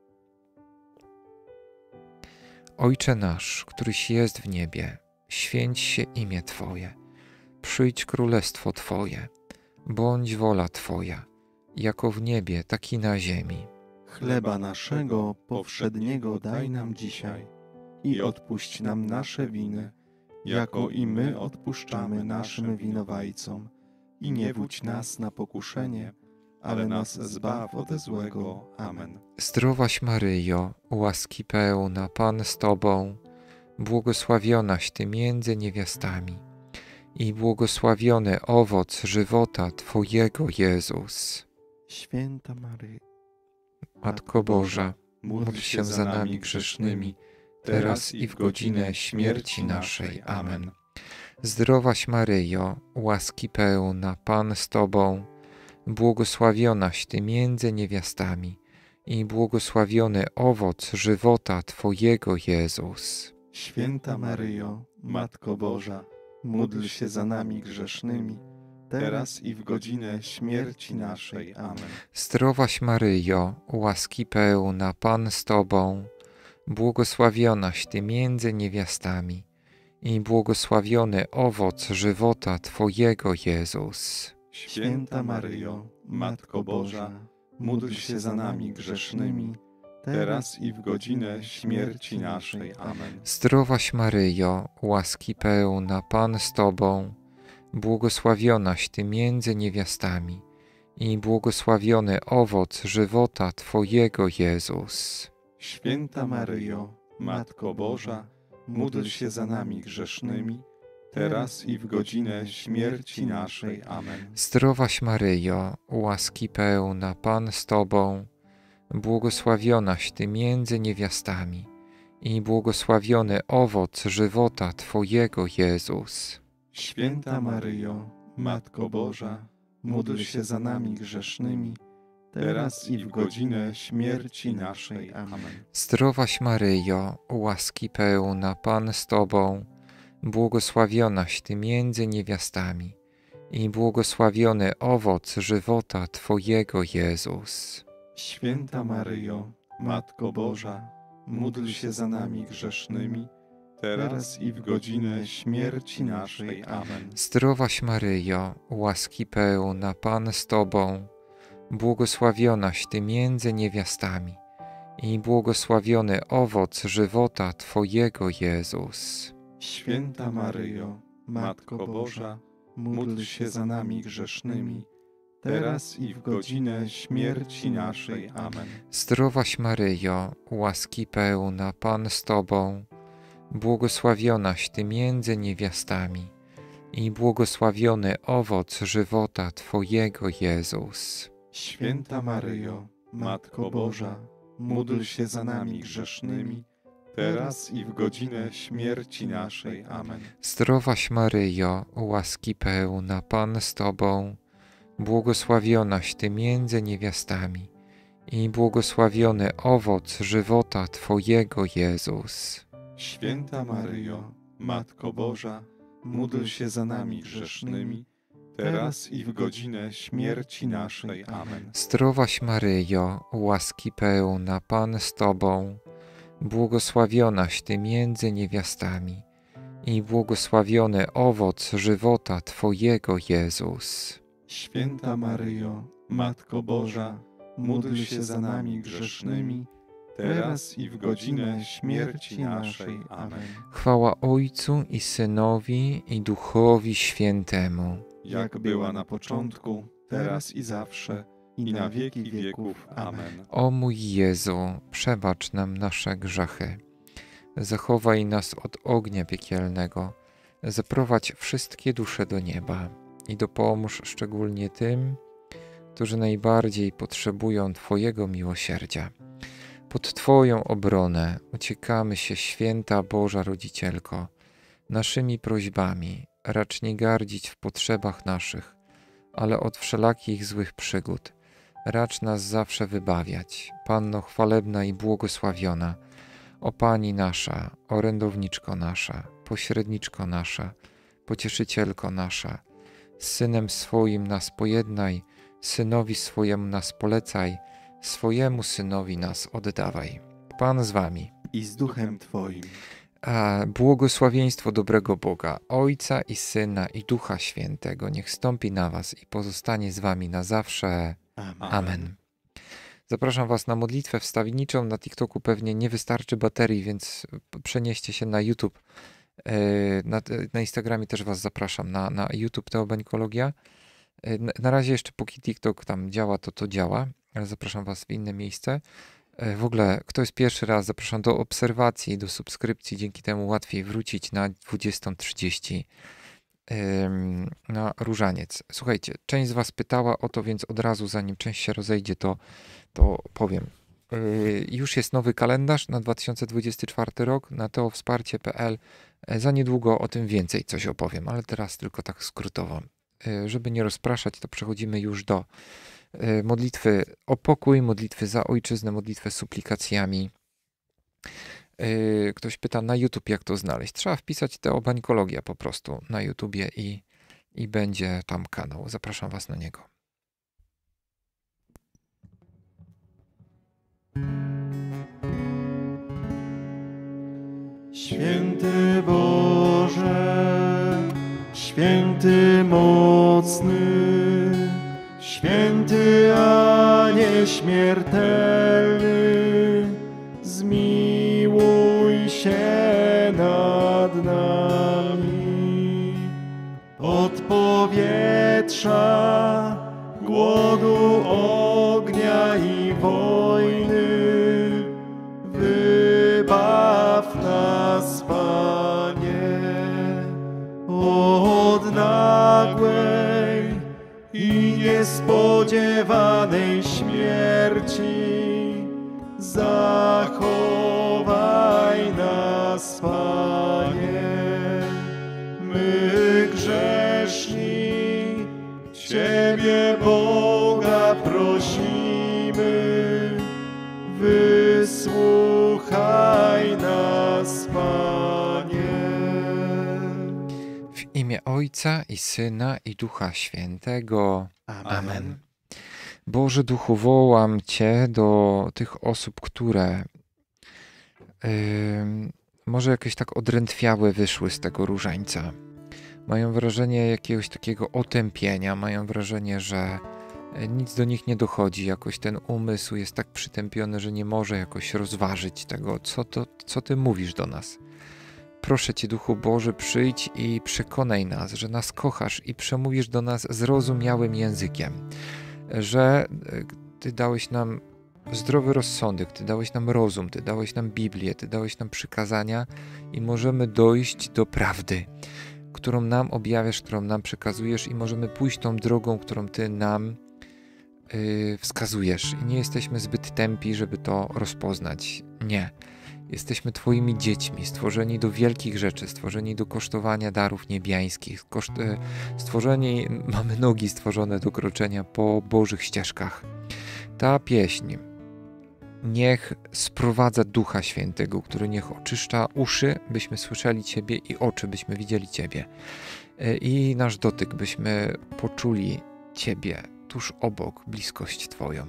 Ojcze nasz, któryś jest w niebie, święć się imię Twoje. Przyjdź królestwo Twoje. Bądź wola Twoja, jako w niebie, tak i na ziemi. Chleba naszego powszedniego daj nam dzisiaj i odpuść nam nasze winy, jako i my odpuszczamy naszym winowajcom. I nie wódź nas na pokuszenie, ale nas zbaw ode złego. Amen. Zdrowaś Maryjo, łaski pełna, Pan z Tobą, błogosławionaś Ty między niewiastami i błogosławiony owoc żywota Twojego, Jezus. Święta Maryjo, Matko Boża, módl się za nami grzesznymi, teraz i w godzinę śmierci naszej. Amen. Zdrowaś Maryjo, łaski pełna, Pan z Tobą, błogosławionaś Ty między niewiastami i błogosławiony owoc żywota Twojego, Jezus. Święta Maryjo, Matko Boża, módl się za nami grzesznymi, teraz i w godzinę śmierci naszej. Amen. Zdrowaś Maryjo, łaski pełna, Pan z Tobą, błogosławionaś Ty między niewiastami i błogosławiony owoc żywota Twojego, Jezus. Święta Maryjo, Matko Boża, módl się za nami grzesznymi, teraz i w godzinę śmierci naszej. Amen. Zdrowaś Maryjo, łaski pełna, Pan z Tobą, błogosławionaś Ty między niewiastami i błogosławiony owoc żywota Twojego, Jezus. Święta Maryjo, Matko Boża, módl się za nami grzesznymi, teraz i w godzinę śmierci naszej. Amen. Zdrowaś Maryjo, łaski pełna, Pan z Tobą, błogosławionaś Ty między niewiastami i błogosławiony owoc żywota Twojego, Jezus. Święta Maryjo, Matko Boża, módl się za nami grzesznymi, teraz i w godzinę śmierci naszej. Amen. Zdrowaś Maryjo, łaski pełna, Pan z Tobą, błogosławionaś Ty między niewiastami i błogosławiony owoc żywota Twojego, Jezus. Święta Maryjo, Matko Boża, módl się za nami grzesznymi, teraz i w godzinę śmierci naszej. Amen. Zdrowaś Maryjo, łaski pełna, Pan z Tobą, błogosławionaś Ty między niewiastami i błogosławiony owoc żywota Twojego, Jezus. Święta Maryjo, Matko Boża, módl się za nami grzesznymi, teraz i w godzinę śmierci naszej. Amen. Zdrowaś Maryjo, łaski pełna, Pan z Tobą, błogosławionaś Ty między niewiastami i błogosławiony owoc żywota Twojego, Jezus. Święta Maryjo, Matko Boża, módl się za nami grzesznymi, teraz i w godzinę śmierci naszej. Amen. Zdrowaś Maryjo, łaski pełna, Pan z Tobą, błogosławionaś Ty między niewiastami i błogosławiony owoc żywota Twojego, Jezus. Święta Maryjo, Matko Boża, módl się za nami grzesznymi, teraz i w godzinę śmierci naszej. Amen. Zdrowaś Maryjo, łaski pełna, Pan z Tobą, błogosławionaś Ty między niewiastami i błogosławiony owoc żywota Twojego, Jezus. Święta Maryjo, Matko Boża, módl się za nami grzesznymi, teraz i w godzinę śmierci naszej. Amen. Chwała Ojcu i Synowi i Duchowi Świętemu. Jak była na początku, teraz i zawsze, i na wieki wieków. Amen. O mój Jezu, przebacz nam nasze grzechy. Zachowaj nas od ognia piekielnego. Zaprowadź wszystkie dusze do nieba i dopomóż szczególnie tym, którzy najbardziej potrzebują Twojego miłosierdzia. Pod Twoją obronę uciekamy się, Święta Boża Rodzicielko. Naszymi prośbami racz nie gardzić w potrzebach naszych, ale od wszelakich złych przygód racz nas zawsze wybawiać. Panno chwalebna i błogosławiona, o Pani nasza, orędowniczko nasza, pośredniczko nasza, pocieszycielko nasza, z Synem swoim nas pojednaj, Synowi swojemu nas polecaj, swojemu Synowi nas oddawaj. Pan z Wami. I z Duchem Twoim. A błogosławieństwo dobrego Boga, Ojca i Syna i Ducha Świętego, niech stąpi na Was i pozostanie z Wami na zawsze. Amen. Zapraszam Was na modlitwę wstawienniczą. Na TikToku pewnie nie wystarczy baterii, więc przenieście się na YouTube. Na Instagramie też Was zapraszam na YouTube Teobańkologia. Na razie jeszcze póki TikTok tam działa, to działa, ale zapraszam Was w inne miejsce. W ogóle, kto jest pierwszy raz, zapraszam do obserwacji i do subskrypcji. Dzięki temu łatwiej wrócić na 20:30 na różaniec. Słuchajcie, część z Was pytała o to, więc od razu, zanim część się rozejdzie, to powiem. Już jest nowy kalendarz na 2024 rok na teowsparcie.pl. Za niedługo o tym więcej coś opowiem, ale teraz tylko tak skrótowo. Żeby nie rozpraszać, to przechodzimy już do modlitwy o pokój, modlitwy za ojczyznę, modlitwę z suplikacjami. Ktoś pyta na YouTube, jak to znaleźć. Trzeba wpisać Teobańkologia po prostu na YouTubie i będzie tam kanał. Zapraszam Was na niego. Święty Boże, święty mocny, święty a nieśmiertelny, zmiłuj się nad nami. Od powietrza, głodu, ognia i wojny wybaw nas, Panie, od nagłej i niespodziewanej śmierci. Zachowaj nas, Panie, my grzeszni, Ciebie, Boga, prosimy, wysłuchaj nas, Panie. W imię Ojca i Syna i Ducha Świętego. Amen. Boże Duchu, wołam Cię do tych osób, które może jakieś tak odrętwiałe wyszły z tego różańca. Mają wrażenie jakiegoś takiego otępienia, mają wrażenie, że nic do nich nie dochodzi, jakoś ten umysł jest tak przytępiony, że nie może jakoś rozważyć tego, co Ty mówisz do nas. Proszę Cię, Duchu Boży, przyjdź i przekonaj nas, że nas kochasz i przemówisz do nas zrozumiałym językiem, że Ty dałeś nam zdrowy rozsądek, Ty dałeś nam rozum, Ty dałeś nam Biblię, Ty dałeś nam przykazania i możemy dojść do prawdy, którą nam objawiasz, którą nam przekazujesz i możemy pójść tą drogą, którą Ty nam wskazujesz. I nie jesteśmy zbyt tępi, żeby to rozpoznać. Nie. Jesteśmy Twoimi dziećmi, stworzeni do wielkich rzeczy, stworzeni do kosztowania darów niebiańskich, stworzeni, mamy nogi stworzone do kroczenia po Bożych ścieżkach. Ta pieśń niech sprowadza Ducha Świętego, który niech oczyszcza uszy, byśmy słyszeli Ciebie i oczy, byśmy widzieli Ciebie. I nasz dotyk, byśmy poczuli Ciebie tuż obok, bliskość Twoją.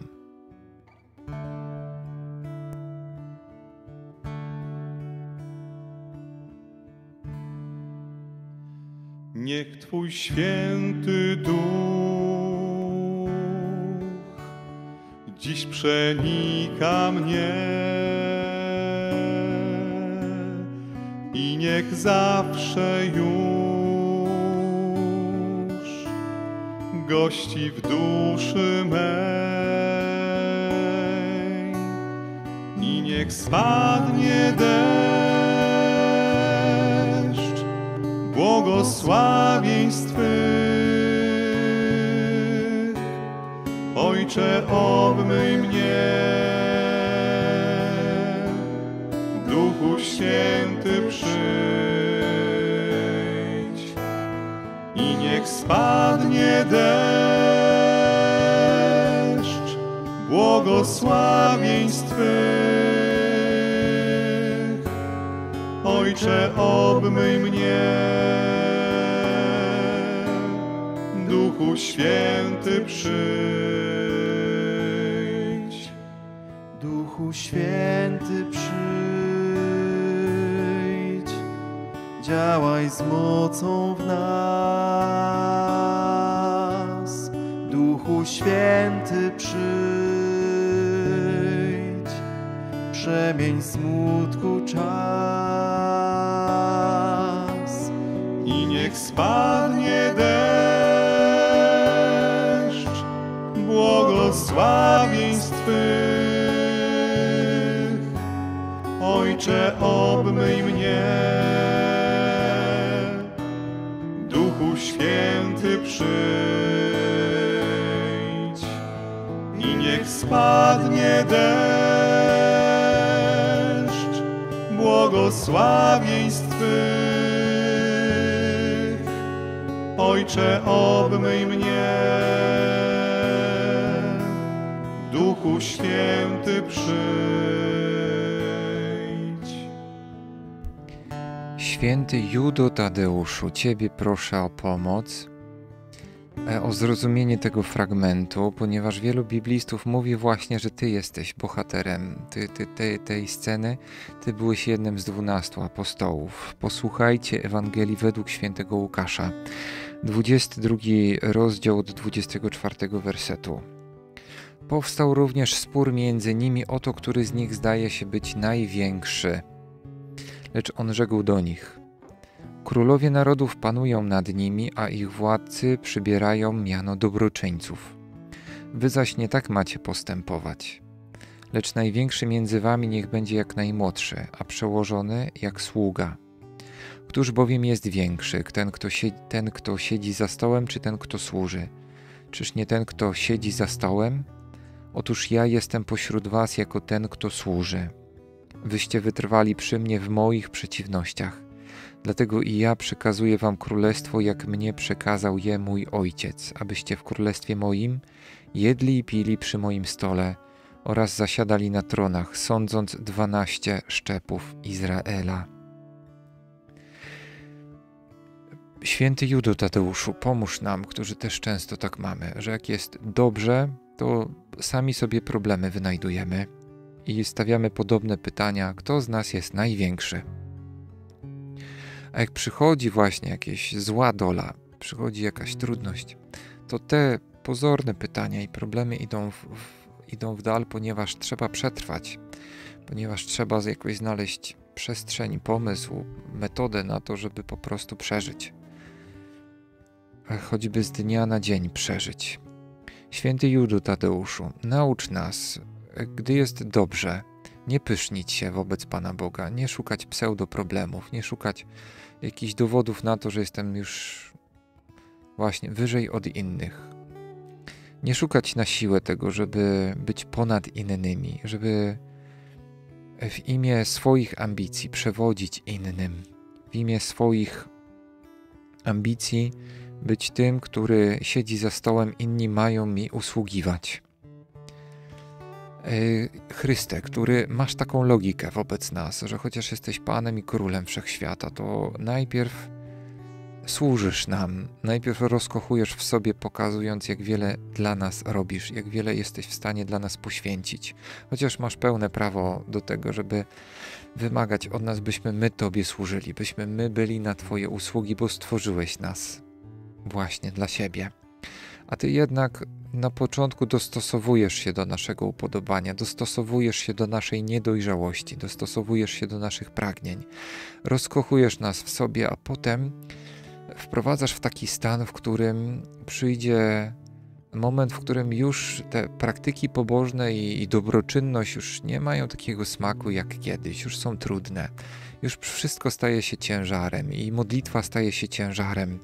Niech Twój święty Duch dziś przenika mnie i niech zawsze już gości w duszy mej i niech spadnie deszcz błogosławieństw Twych. Ojcze, obmyj mnie, Duchu Święty przyjdź i niech spadnie deszcz błogosławieństw Twych. Ojcze, obmyj mnie, Duchu Święty przyjdź. Duchu Święty przyjdź, działaj z mocą w nas. Duchu Święty przyjdź, przemień smutku czas I niech spadnie deszcz błogosławieństw Twych. Ojcze, obmyj mnie, Duchu Święty przyjdź i niech spadnie deszcz błogosławieństw Twych. Ojcze, obmyj mnie, Duchu Święty przyjdź. Święty Judo Tadeuszu, Ciebie proszę o pomoc, o zrozumienie tego fragmentu, ponieważ wielu biblistów mówi właśnie, że Ty jesteś bohaterem tej sceny. Ty byłeś jednym z 12 apostołów. Posłuchajcie Ewangelii według świętego Łukasza, 22 rozdział od 24 wersetu. Powstał również spór między nimi o to, który z nich zdaje się być największy. Lecz on rzekł do nich: Królowie narodów panują nad nimi, a ich władcy przybierają miano dobroczyńców. Wy zaś nie tak macie postępować. Lecz największy między wami niech będzie jak najmłodszy, a przełożony jak sługa. Któż bowiem jest większy, ten, kto siedzi za stołem, czy ten, kto służy? Czyż nie ten, kto siedzi za stołem? Otóż ja jestem pośród was jako ten, kto służy. Wyście wytrwali przy mnie w moich przeciwnościach. Dlatego i ja przekazuję wam królestwo, jak mnie przekazał je mój Ojciec, abyście w królestwie moim jedli i pili przy moim stole oraz zasiadali na tronach, sądząc 12 szczepów Izraela. Święty Judo Tadeuszu, pomóż nam, którzy też często tak mamy, że jak jest dobrze, to sami sobie problemy wynajdujemy i stawiamy podobne pytania, kto z nas jest największy. A jak przychodzi właśnie jakieś zła dola, przychodzi jakaś trudność, to te pozorne pytania i problemy idą w dal, ponieważ trzeba przetrwać, ponieważ trzeba jakoś znaleźć przestrzeń, pomysł, metodę na to, żeby po prostu przeżyć. Choćby z dnia na dzień przeżyć. Święty Judo Tadeuszu, naucz nas, gdy jest dobrze, nie pysznić się wobec Pana Boga, nie szukać pseudoproblemów, nie szukać jakichś dowodów na to, że jestem już właśnie wyżej od innych. Nie szukać na siłę tego, żeby być ponad innymi, żeby w imię swoich ambicji przewodzić innym, w imię swoich ambicji być tym, który siedzi za stołem, inni mają mi usługiwać. Chryste, który masz taką logikę wobec nas, że chociaż jesteś Panem i Królem Wszechświata, to najpierw służysz nam, najpierw rozkochujesz w sobie, pokazując, jak wiele dla nas robisz, jak wiele jesteś w stanie dla nas poświęcić. Chociaż masz pełne prawo do tego, żeby wymagać od nas, byśmy my Tobie służyli, byśmy my byli na Twoje usługi, bo stworzyłeś nas właśnie dla siebie. A Ty jednak na początku dostosowujesz się do naszego upodobania, dostosowujesz się do naszej niedojrzałości, dostosowujesz się do naszych pragnień, rozkochujesz nas w sobie, a potem wprowadzasz w taki stan, w którym przyjdzie moment, w którym już te praktyki pobożne i dobroczynność już nie mają takiego smaku jak kiedyś, już są trudne, już wszystko staje się ciężarem i modlitwa staje się ciężarem.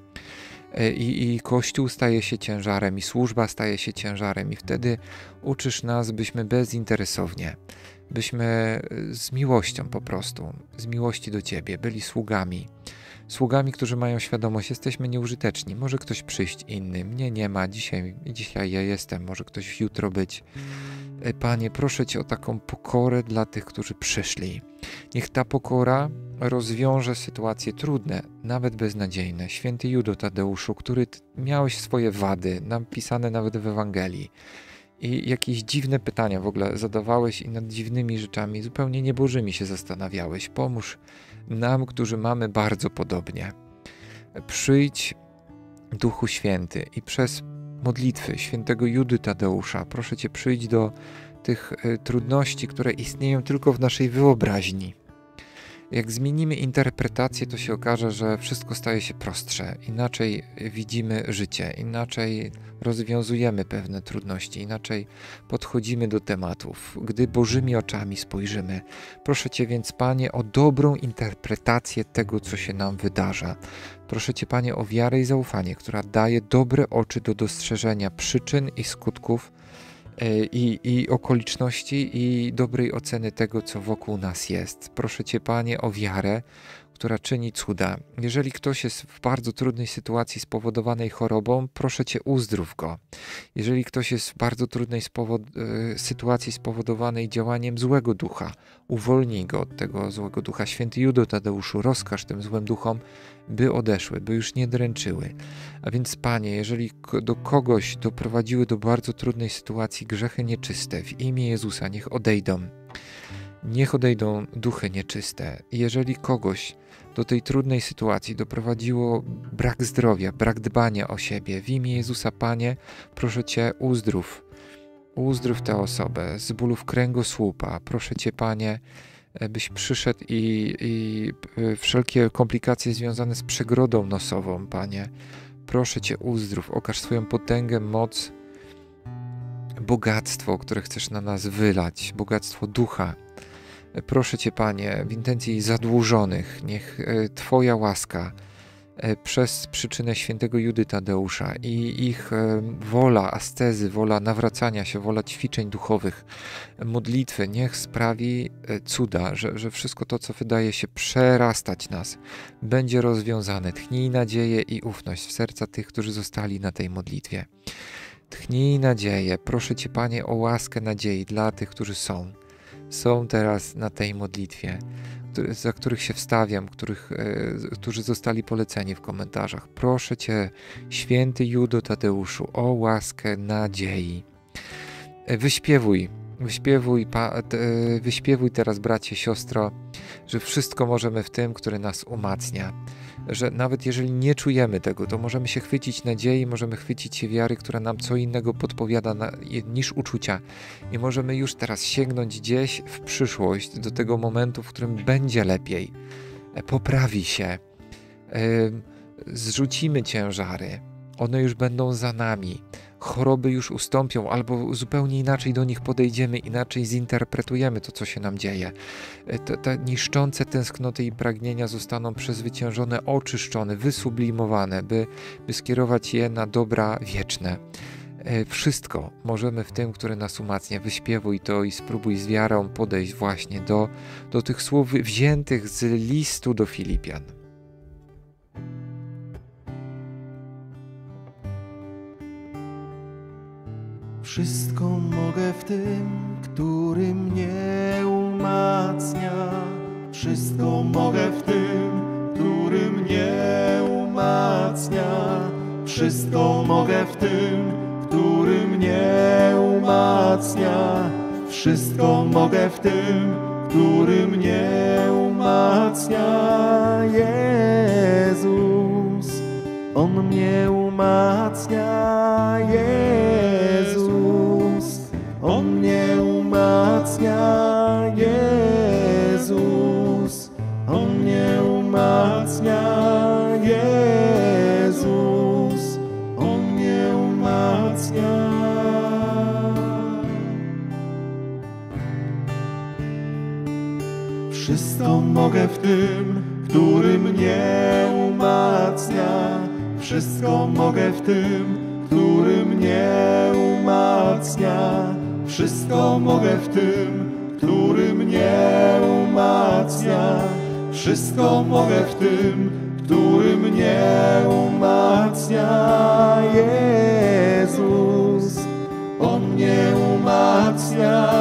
I Kościół staje się ciężarem, i służba staje się ciężarem, i wtedy uczysz nas, byśmy bezinteresownie, byśmy z miłością po prostu, z miłości do Ciebie, byli sługami, którzy mają świadomość, jesteśmy nieużyteczni, może ktoś przyjść inny, mnie nie ma, dzisiaj ja jestem, może ktoś jutro być. Panie, proszę Cię o taką pokorę dla tych, którzy przyszli. Niech ta pokora rozwiąże sytuacje trudne, nawet beznadziejne. Święty Judo Tadeuszu, który miałeś swoje wady, napisane nawet w Ewangelii, i jakieś dziwne pytania w ogóle zadawałeś i nad dziwnymi rzeczami, zupełnie niebożymi się zastanawiałeś. Pomóż nam, którzy mamy bardzo podobnie. Przyjdź, Duchu Święty, i przez modlitwy świętego Judy Tadeusza, proszę Cię, przyjdź do tych trudności, które istnieją tylko w naszej wyobraźni. Jak zmienimy interpretację, to się okaże, że wszystko staje się prostsze. Inaczej widzimy życie, inaczej rozwiązujemy pewne trudności, inaczej podchodzimy do tematów, gdy Bożymi oczami spojrzymy. Proszę Cię więc, Panie, o dobrą interpretację tego, co się nam wydarza. Proszę Cię, Panie, o wiarę i zaufanie, która daje dobre oczy do dostrzeżenia przyczyn i skutków i okoliczności i dobrej oceny tego, co wokół nas jest. Proszę Cię, Panie, o wiarę, która czyni cuda. Jeżeli ktoś jest w bardzo trudnej sytuacji spowodowanej chorobą, proszę Cię, uzdrów go. Jeżeli ktoś jest w bardzo trudnej sytuacji spowodowanej działaniem złego ducha, uwolnij go od tego złego ducha. Święty Judo Tadeuszu, rozkaż tym złym duchom, by odeszły, by już nie dręczyły. A więc, Panie, jeżeli do kogoś doprowadziły do bardzo trudnej sytuacji grzechy nieczyste, w imię Jezusa niech odejdą. Niech odejdą duchy nieczyste. Jeżeli kogoś do tej trudnej sytuacji doprowadziło brak zdrowia, brak dbania o siebie, w imię Jezusa, Panie, proszę Cię, uzdrów. Uzdrów tę osobę z bólów kręgosłupa. Proszę Cię, Panie, byś przyszedł i wszelkie komplikacje związane z przegrodą nosową, Panie. Proszę Cię, uzdrów, okaż swoją potęgę, moc, bogactwo, które chcesz na nas wylać, bogactwo ducha. Proszę Cię, Panie, w intencji zadłużonych, niech Twoja łaska przez przyczynę świętego Judy Tadeusza i ich wola ascezy, wola nawracania się, wola ćwiczeń duchowych, modlitwy, niech sprawi cuda, że wszystko to, co wydaje się przerastać nas, będzie rozwiązane. Tchnij nadzieję i ufność w serca tych, którzy zostali na tej modlitwie. Tchnij nadzieję. Proszę Cię, Panie, o łaskę nadziei dla tych, którzy są teraz na tej modlitwie, za których się wstawiam, którzy zostali poleceni w komentarzach. Proszę Cię, święty Judo Tadeuszu, o łaskę nadziei. Wyśpiewuj teraz, bracie, siostro, że wszystko możemy w tym, który nas umacnia. Że nawet jeżeli nie czujemy tego, to możemy się chwycić nadziei, możemy chwycić się wiary, która nam co innego podpowiada niż uczucia. I możemy już teraz sięgnąć gdzieś w przyszłość, do tego momentu, w którym będzie lepiej. Poprawi się. Zrzucimy ciężary. One już będą za nami. Choroby już ustąpią, albo zupełnie inaczej do nich podejdziemy, inaczej zinterpretujemy to, co się nam dzieje. Te niszczące tęsknoty i pragnienia zostaną przezwyciężone, oczyszczone, wysublimowane, by skierować je na dobra wieczne. Wszystko możemy w tym, który nas umacnia. Wyśpiewuj to i spróbuj z wiarą podejść właśnie do tych słów wziętych z listu do Filipian. Wszystko mogę w tym, który mnie umacnia. Wszystko mogę w tym, który mnie umacnia. Wszystko mogę w tym, który mnie umacnia. Wszystko mogę w tym, który mnie umacnia. Jezus, On mnie umacnia. Jezus, On mnie umacnia. Jezus, On mnie umacnia. Jezus, On mnie umacnia. Wszystko mogę w tym, który mnie umacnia. Wszystko mogę w tym, który mnie umacnia. Wszystko mogę w tym, który mnie umacnia. Wszystko mogę w tym, który mnie umacnia. Jezus, On mnie umacnia.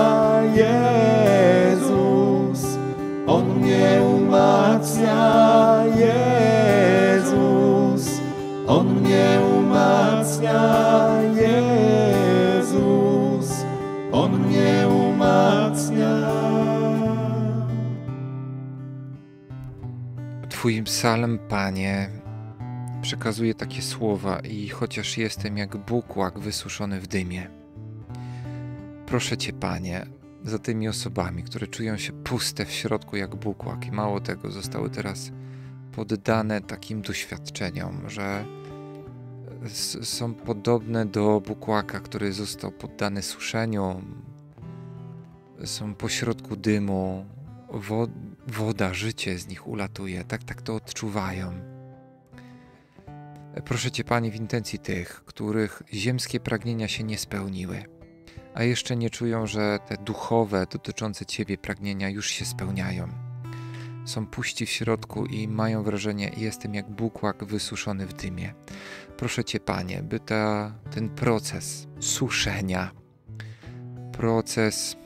Jezus, On mnie umacnia. Jezus, On mnie umacnia. Jezus, On mnie umacnia. Twój psalm, Panie, przekazuje takie słowa i chociaż jestem jak bukłak wysuszony w dymie. Proszę Cię, Panie, za tymi osobami, które czują się puste w środku jak bukłak i mało tego, zostały teraz poddane takim doświadczeniom, że są podobne do bukłaka, który został poddany suszeniu, są pośrodku dymu, woda, życie z nich ulatuje, tak to odczuwają. Proszę Cię, Panie, w intencji tych, których ziemskie pragnienia się nie spełniły, a jeszcze nie czują, że te duchowe, dotyczące Ciebie pragnienia już się spełniają. Są puści w środku i mają wrażenie, jestem jak bukłak wysuszony w dymie. Proszę Cię, Panie, by ten proces suszenia, proces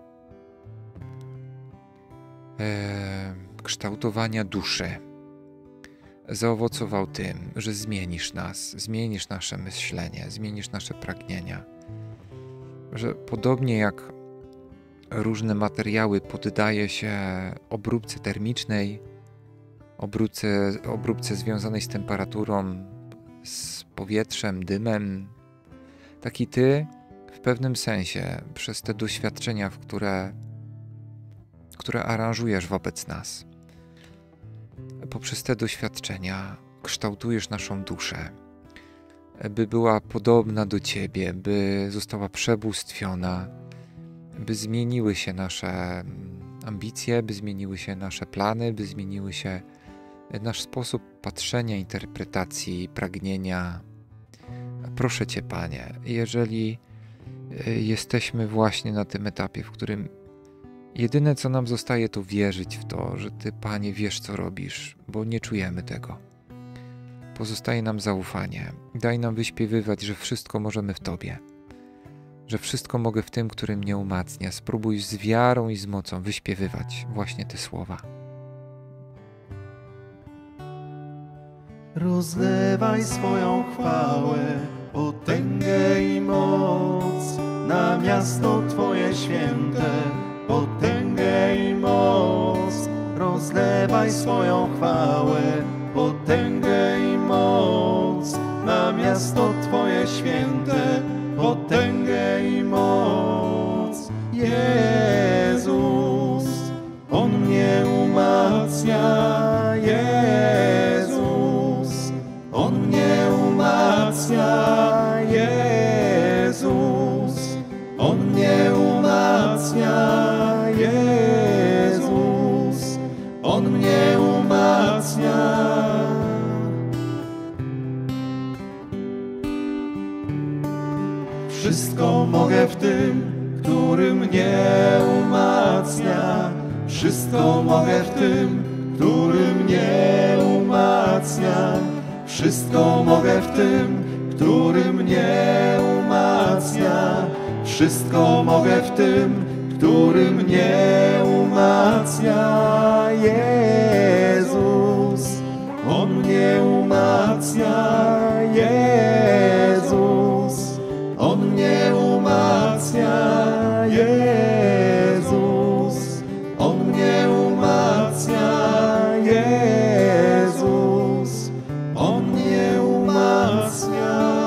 kształtowania duszy zaowocował tym, że zmienisz nas, zmienisz nasze myślenie, zmienisz nasze pragnienia. Że podobnie jak różne materiały poddaje się obróbce termicznej, obróbce związanej z temperaturą, z powietrzem, dymem, tak i Ty w pewnym sensie przez te doświadczenia, które aranżujesz wobec nas, poprzez te doświadczenia kształtujesz naszą duszę, by była podobna do Ciebie, by została przebóstwiona, by zmieniły się nasze ambicje, by zmieniły się nasze plany, by zmieniły się nasz sposób patrzenia, interpretacji, pragnienia. Proszę Cię, Panie, jeżeli jesteśmy właśnie na tym etapie, w którym jedyne, co nam zostaje, to wierzyć w to, że Ty, Panie, wiesz, co robisz, bo nie czujemy tego. Pozostaje nam zaufanie. Daj nam wyśpiewywać, że wszystko możemy w Tobie. Że wszystko mogę w tym, który mnie umacnia. Spróbuj z wiarą i z mocą wyśpiewywać właśnie te słowa. Rozlewaj swoją chwałę, potęgę i moc na miasto Twoje święte, potęgę i moc. Rozlewaj swoją chwałę, potęgę i moc na miasto Twoje święte, potęgę i moc. Jezus, On mnie umacnia, Jezus, On mnie umacnia, Jezus, On mnie umacnia, Jezus, On mnie umacnia. Wszystko mogę w tym, który mnie umacnia. Wszystko mogę w tym, który mnie umacnia. Wszystko mogę w tym, który mnie umacnia. Wszystko mogę w tym, który mnie umacnia. Jezus, On mnie umacnia. Jezus, On mnie umacnia. Jezus, On mnie umacnia. Jezus, On mnie umacnia.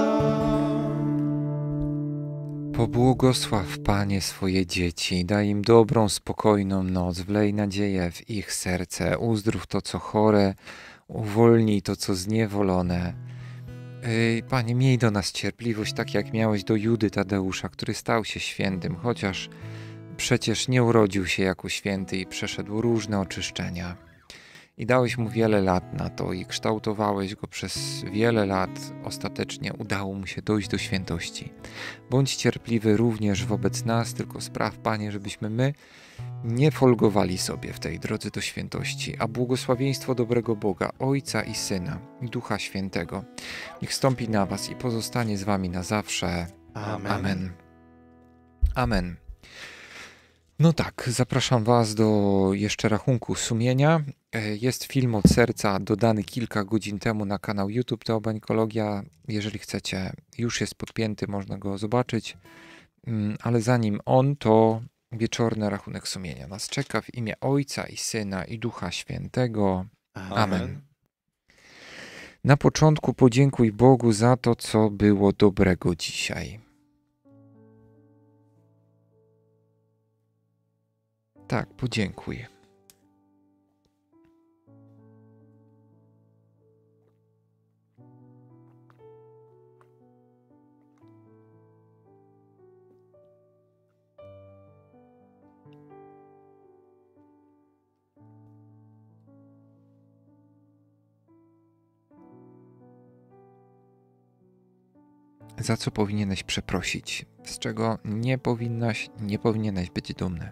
Pobłogosław, Panie, swoje dzieci, daj im dobrą, spokojną noc, wlej nadzieję w ich serce, uzdrów to, co chore, uwolnij to, co zniewolone. Panie, miej do nas cierpliwość, tak jak miałeś do Judy Tadeusza, który stał się świętym, chociaż przecież nie urodził się jako święty i przeszedł różne oczyszczenia. I dałeś mu wiele lat na to i kształtowałeś go przez wiele lat. Ostatecznie udało mu się dojść do świętości. Bądź cierpliwy również wobec nas, tylko spraw, Panie, żebyśmy my nie folgowali sobie w tej drodze do świętości, a błogosławieństwo dobrego Boga, Ojca i Syna, i Ducha Świętego, niech stąpi na was i pozostanie z wami na zawsze. Amen. Amen. Amen. No tak, zapraszam was do jeszcze rachunku sumienia. Jest film od serca dodany kilka godzin temu na kanał YouTube Teobańkologia. Jeżeli chcecie, już jest podpięty, można go zobaczyć. Ale zanim on, to wieczorny rachunek sumienia nas czeka w imię Ojca i Syna i Ducha Świętego. Amen. Na początku podziękuj Bogu za to, co było dobrego dzisiaj. Tak, podziękuj. za co powinieneś przeprosić, z czego nie powinieneś być dumny.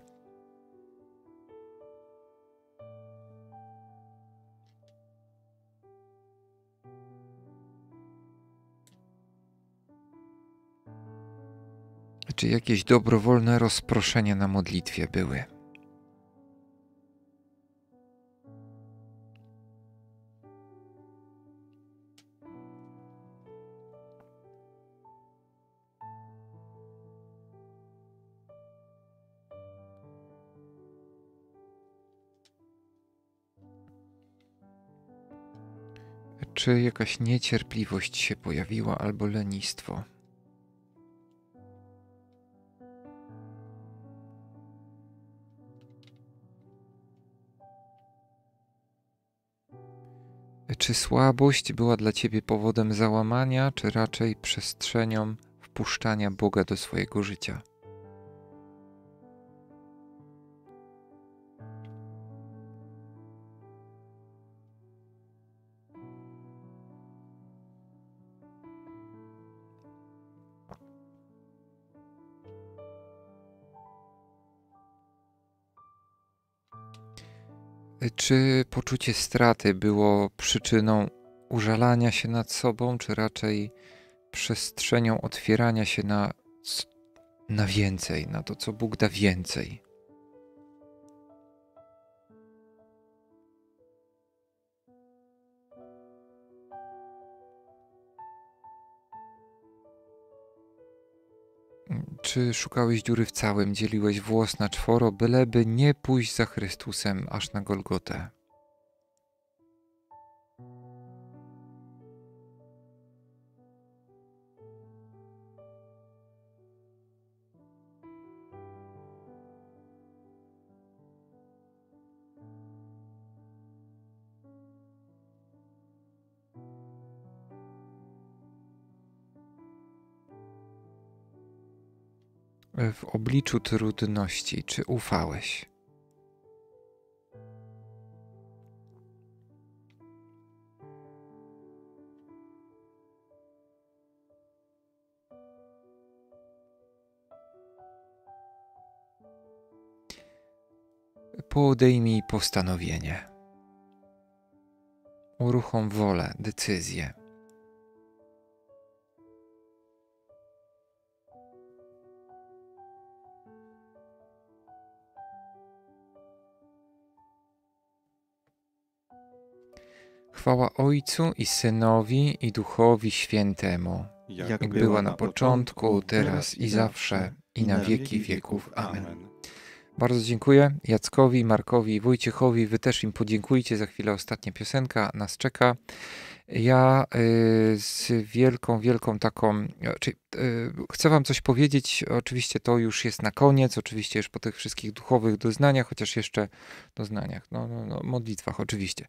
Czy jakieś dobrowolne rozproszenia na modlitwie były? Czy jakaś niecierpliwość się pojawiła albo lenistwo? Czy słabość była dla ciebie powodem załamania, czy raczej przestrzenią wpuszczania Boga do swojego życia? Czy poczucie straty było przyczyną użalania się nad sobą, czy raczej przestrzenią otwierania się na więcej, na to, co Bóg da więcej? Czy szukałeś dziury w całym, dzieliłeś włos na czworo, byleby nie pójść za Chrystusem aż na Golgotę? W obliczu trudności, czy ufałeś? Podejmij postanowienie. Uruchom wolę, decyzję. Chwała Ojcu i Synowi i Duchowi Świętemu, jak była na początku, teraz i zawsze, i na wieki wieków. Amen. Bardzo dziękuję Jackowi, Markowi i Wojciechowi. Wy też im podziękujcie. Za chwilę ostatnia piosenka nas czeka. Ja z wielką taką... chcę wam coś powiedzieć. Oczywiście to już jest na koniec. Oczywiście już po tych wszystkich duchowych doznaniach, chociaż jeszcze doznaniach, modlitwach oczywiście.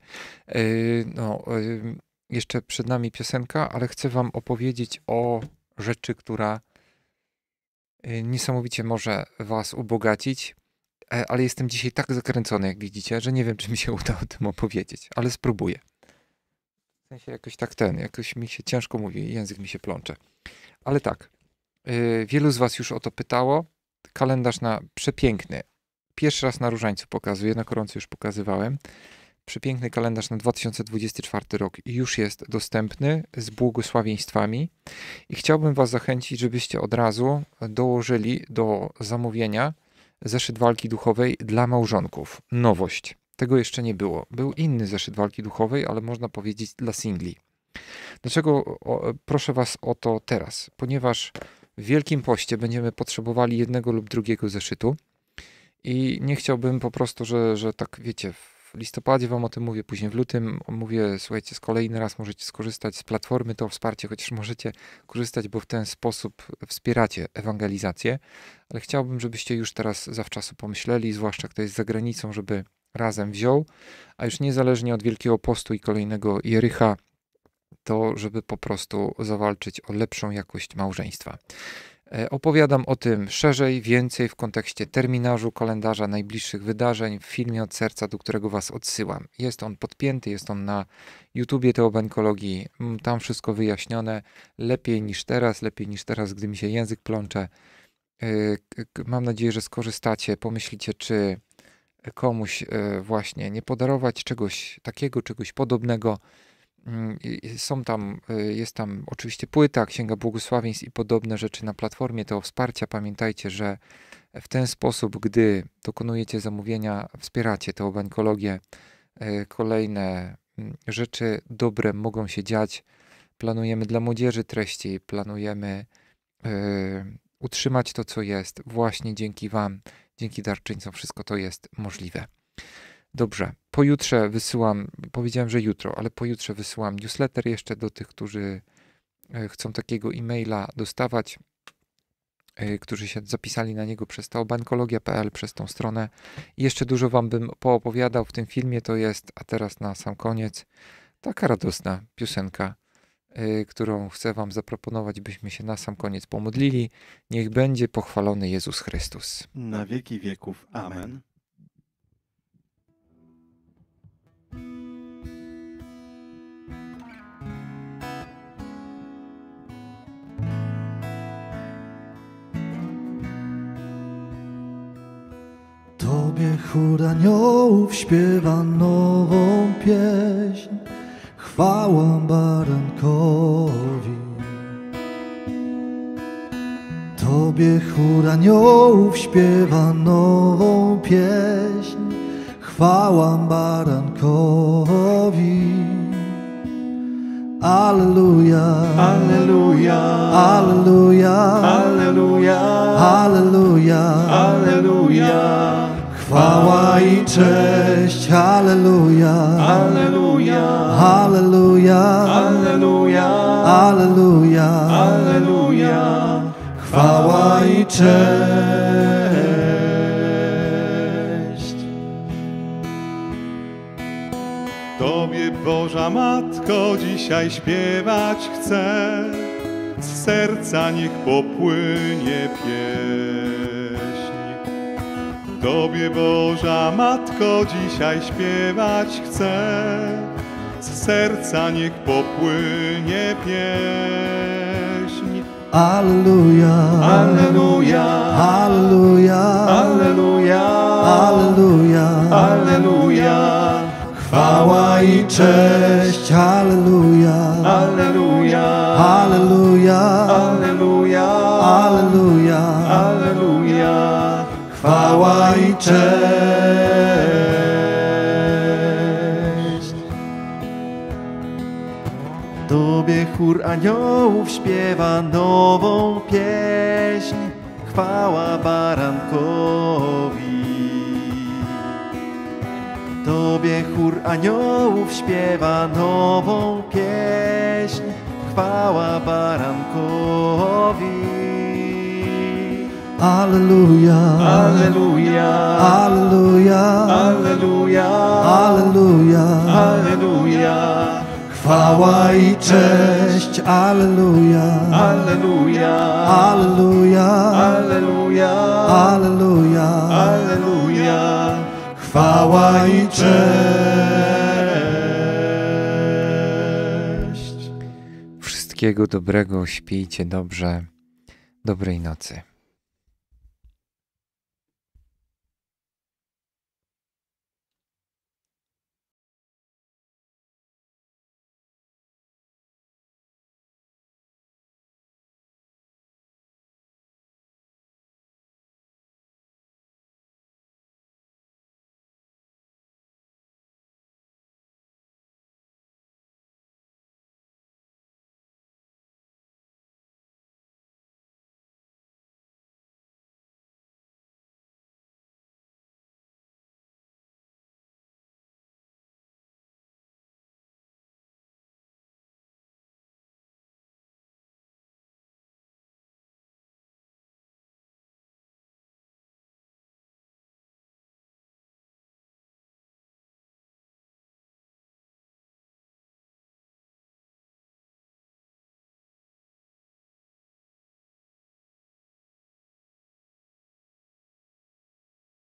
Jeszcze przed nami piosenka, ale chcę wam opowiedzieć o rzeczy, która niesamowicie może was ubogacić. Ale jestem dzisiaj tak zakręcony, jak widzicie, że nie wiem, czy mi się uda o tym opowiedzieć, ale spróbuję. W sensie jakoś mi się ciężko mówi, język mi się plącze. Ale tak, wielu z was już o to pytało. Kalendarz przepiękny. Pierwszy raz na różańcu pokazuję, na gorąco już pokazywałem. Przepiękny kalendarz na 2024 rok już jest dostępny z błogosławieństwami. I chciałbym was zachęcić, żebyście od razu dołożyli do zamówienia zeszyt walki duchowej dla małżonków. Nowość. Tego jeszcze nie było. Był inny zeszyt walki duchowej, ale można powiedzieć dla singli. Dlaczego proszę was o to teraz? Ponieważ w Wielkim Poście będziemy potrzebowali jednego lub drugiego zeszytu i nie chciałbym po prostu, że tak wiecie, w listopadzie wam o tym mówię, później w lutym mówię, słuchajcie, z kolejny raz możecie skorzystać z platformy To Wsparcie, chociaż możecie korzystać, bo w ten sposób wspieracie ewangelizację, ale chciałbym, żebyście już teraz zawczasu pomyśleli, zwłaszcza kto jest za granicą, żeby razem wziął, a już niezależnie od Wielkiego Postu i kolejnego Jericha, to żeby po prostu zawalczyć o lepszą jakość małżeństwa. Opowiadam o tym szerzej, więcej w kontekście terminarzu, kalendarza najbliższych wydarzeń, w filmie Od Serca, do którego Was odsyłam. Jest on podpięty, jest on na YouTubie Teobenkologii, tam wszystko wyjaśnione, lepiej niż teraz, gdy mi się język plącze. Mam nadzieję, że skorzystacie, pomyślicie, czy komuś właśnie nie podarować czegoś takiego, czegoś podobnego. Jest tam oczywiście płyta, Księga Błogosławieństw i podobne rzeczy na platformie Teo Wsparcia. Pamiętajcie, że w ten sposób, gdy dokonujecie zamówienia, wspieracie Teobenkologię. Kolejne rzeczy dobre mogą się dziać. Planujemy dla młodzieży treści, planujemy utrzymać to, co jest. Właśnie dzięki Wam, dzięki darczyńcom wszystko to jest możliwe. Dobrze, pojutrze wysyłam, powiedziałem, że jutro, ale pojutrze wysyłam newsletter jeszcze do tych, którzy chcą takiego e-maila dostawać, którzy się zapisali na niego przez teobenkologia.pl, przez tą stronę. I jeszcze dużo Wam bym poopowiadał w tym filmie, to jest, a teraz na sam koniec, taka radosna piosenka, którą chcę Wam zaproponować, byśmy się na sam koniec pomodlili. Niech będzie pochwalony Jezus Chrystus. Na wieki wieków. Amen. Tobie chór aniołów śpiewa nową pieśń, chwała barankowi. Tobie chór aniołów śpiewa nową pieśń, chwała barankowi. Alleluja, Alleluja, alleluja, Alleluja, alleluja, Alleluja, chwała i cześć, alleluja, Alleluja, alleluja, Alleluja, alleluja, Alleluja, chwała i cześć. Tobie, Boża Matko, dzisiaj śpiewać chcę, z serca niech popłynie pieśń. Tobie, Boża Matko, dzisiaj śpiewać chcę, z serca niech popłynie pieśń. Alleluja, Alleluja, alleluja, Alleluja, alleluja, Alleluja, chwała i cześć, alleluja, Alleluja, alleluja, Alleluja, alleluja, Alleluja, chwała i cześć. Tobie chór aniołów śpiewa nową pieśń, chwała barankowi. Tobie chór aniołów śpiewa nową pieśń, chwała barankowi. Alleluja, Alleluja, alleluja, Alleluja, alleluja, Alleluja, chwała i cześć, alleluja, Alleluja, alleluja, Alleluja, alleluja, Alleluja, chwała i cześć. Wszystkiego dobrego, śpijcie dobrze, dobrej nocy.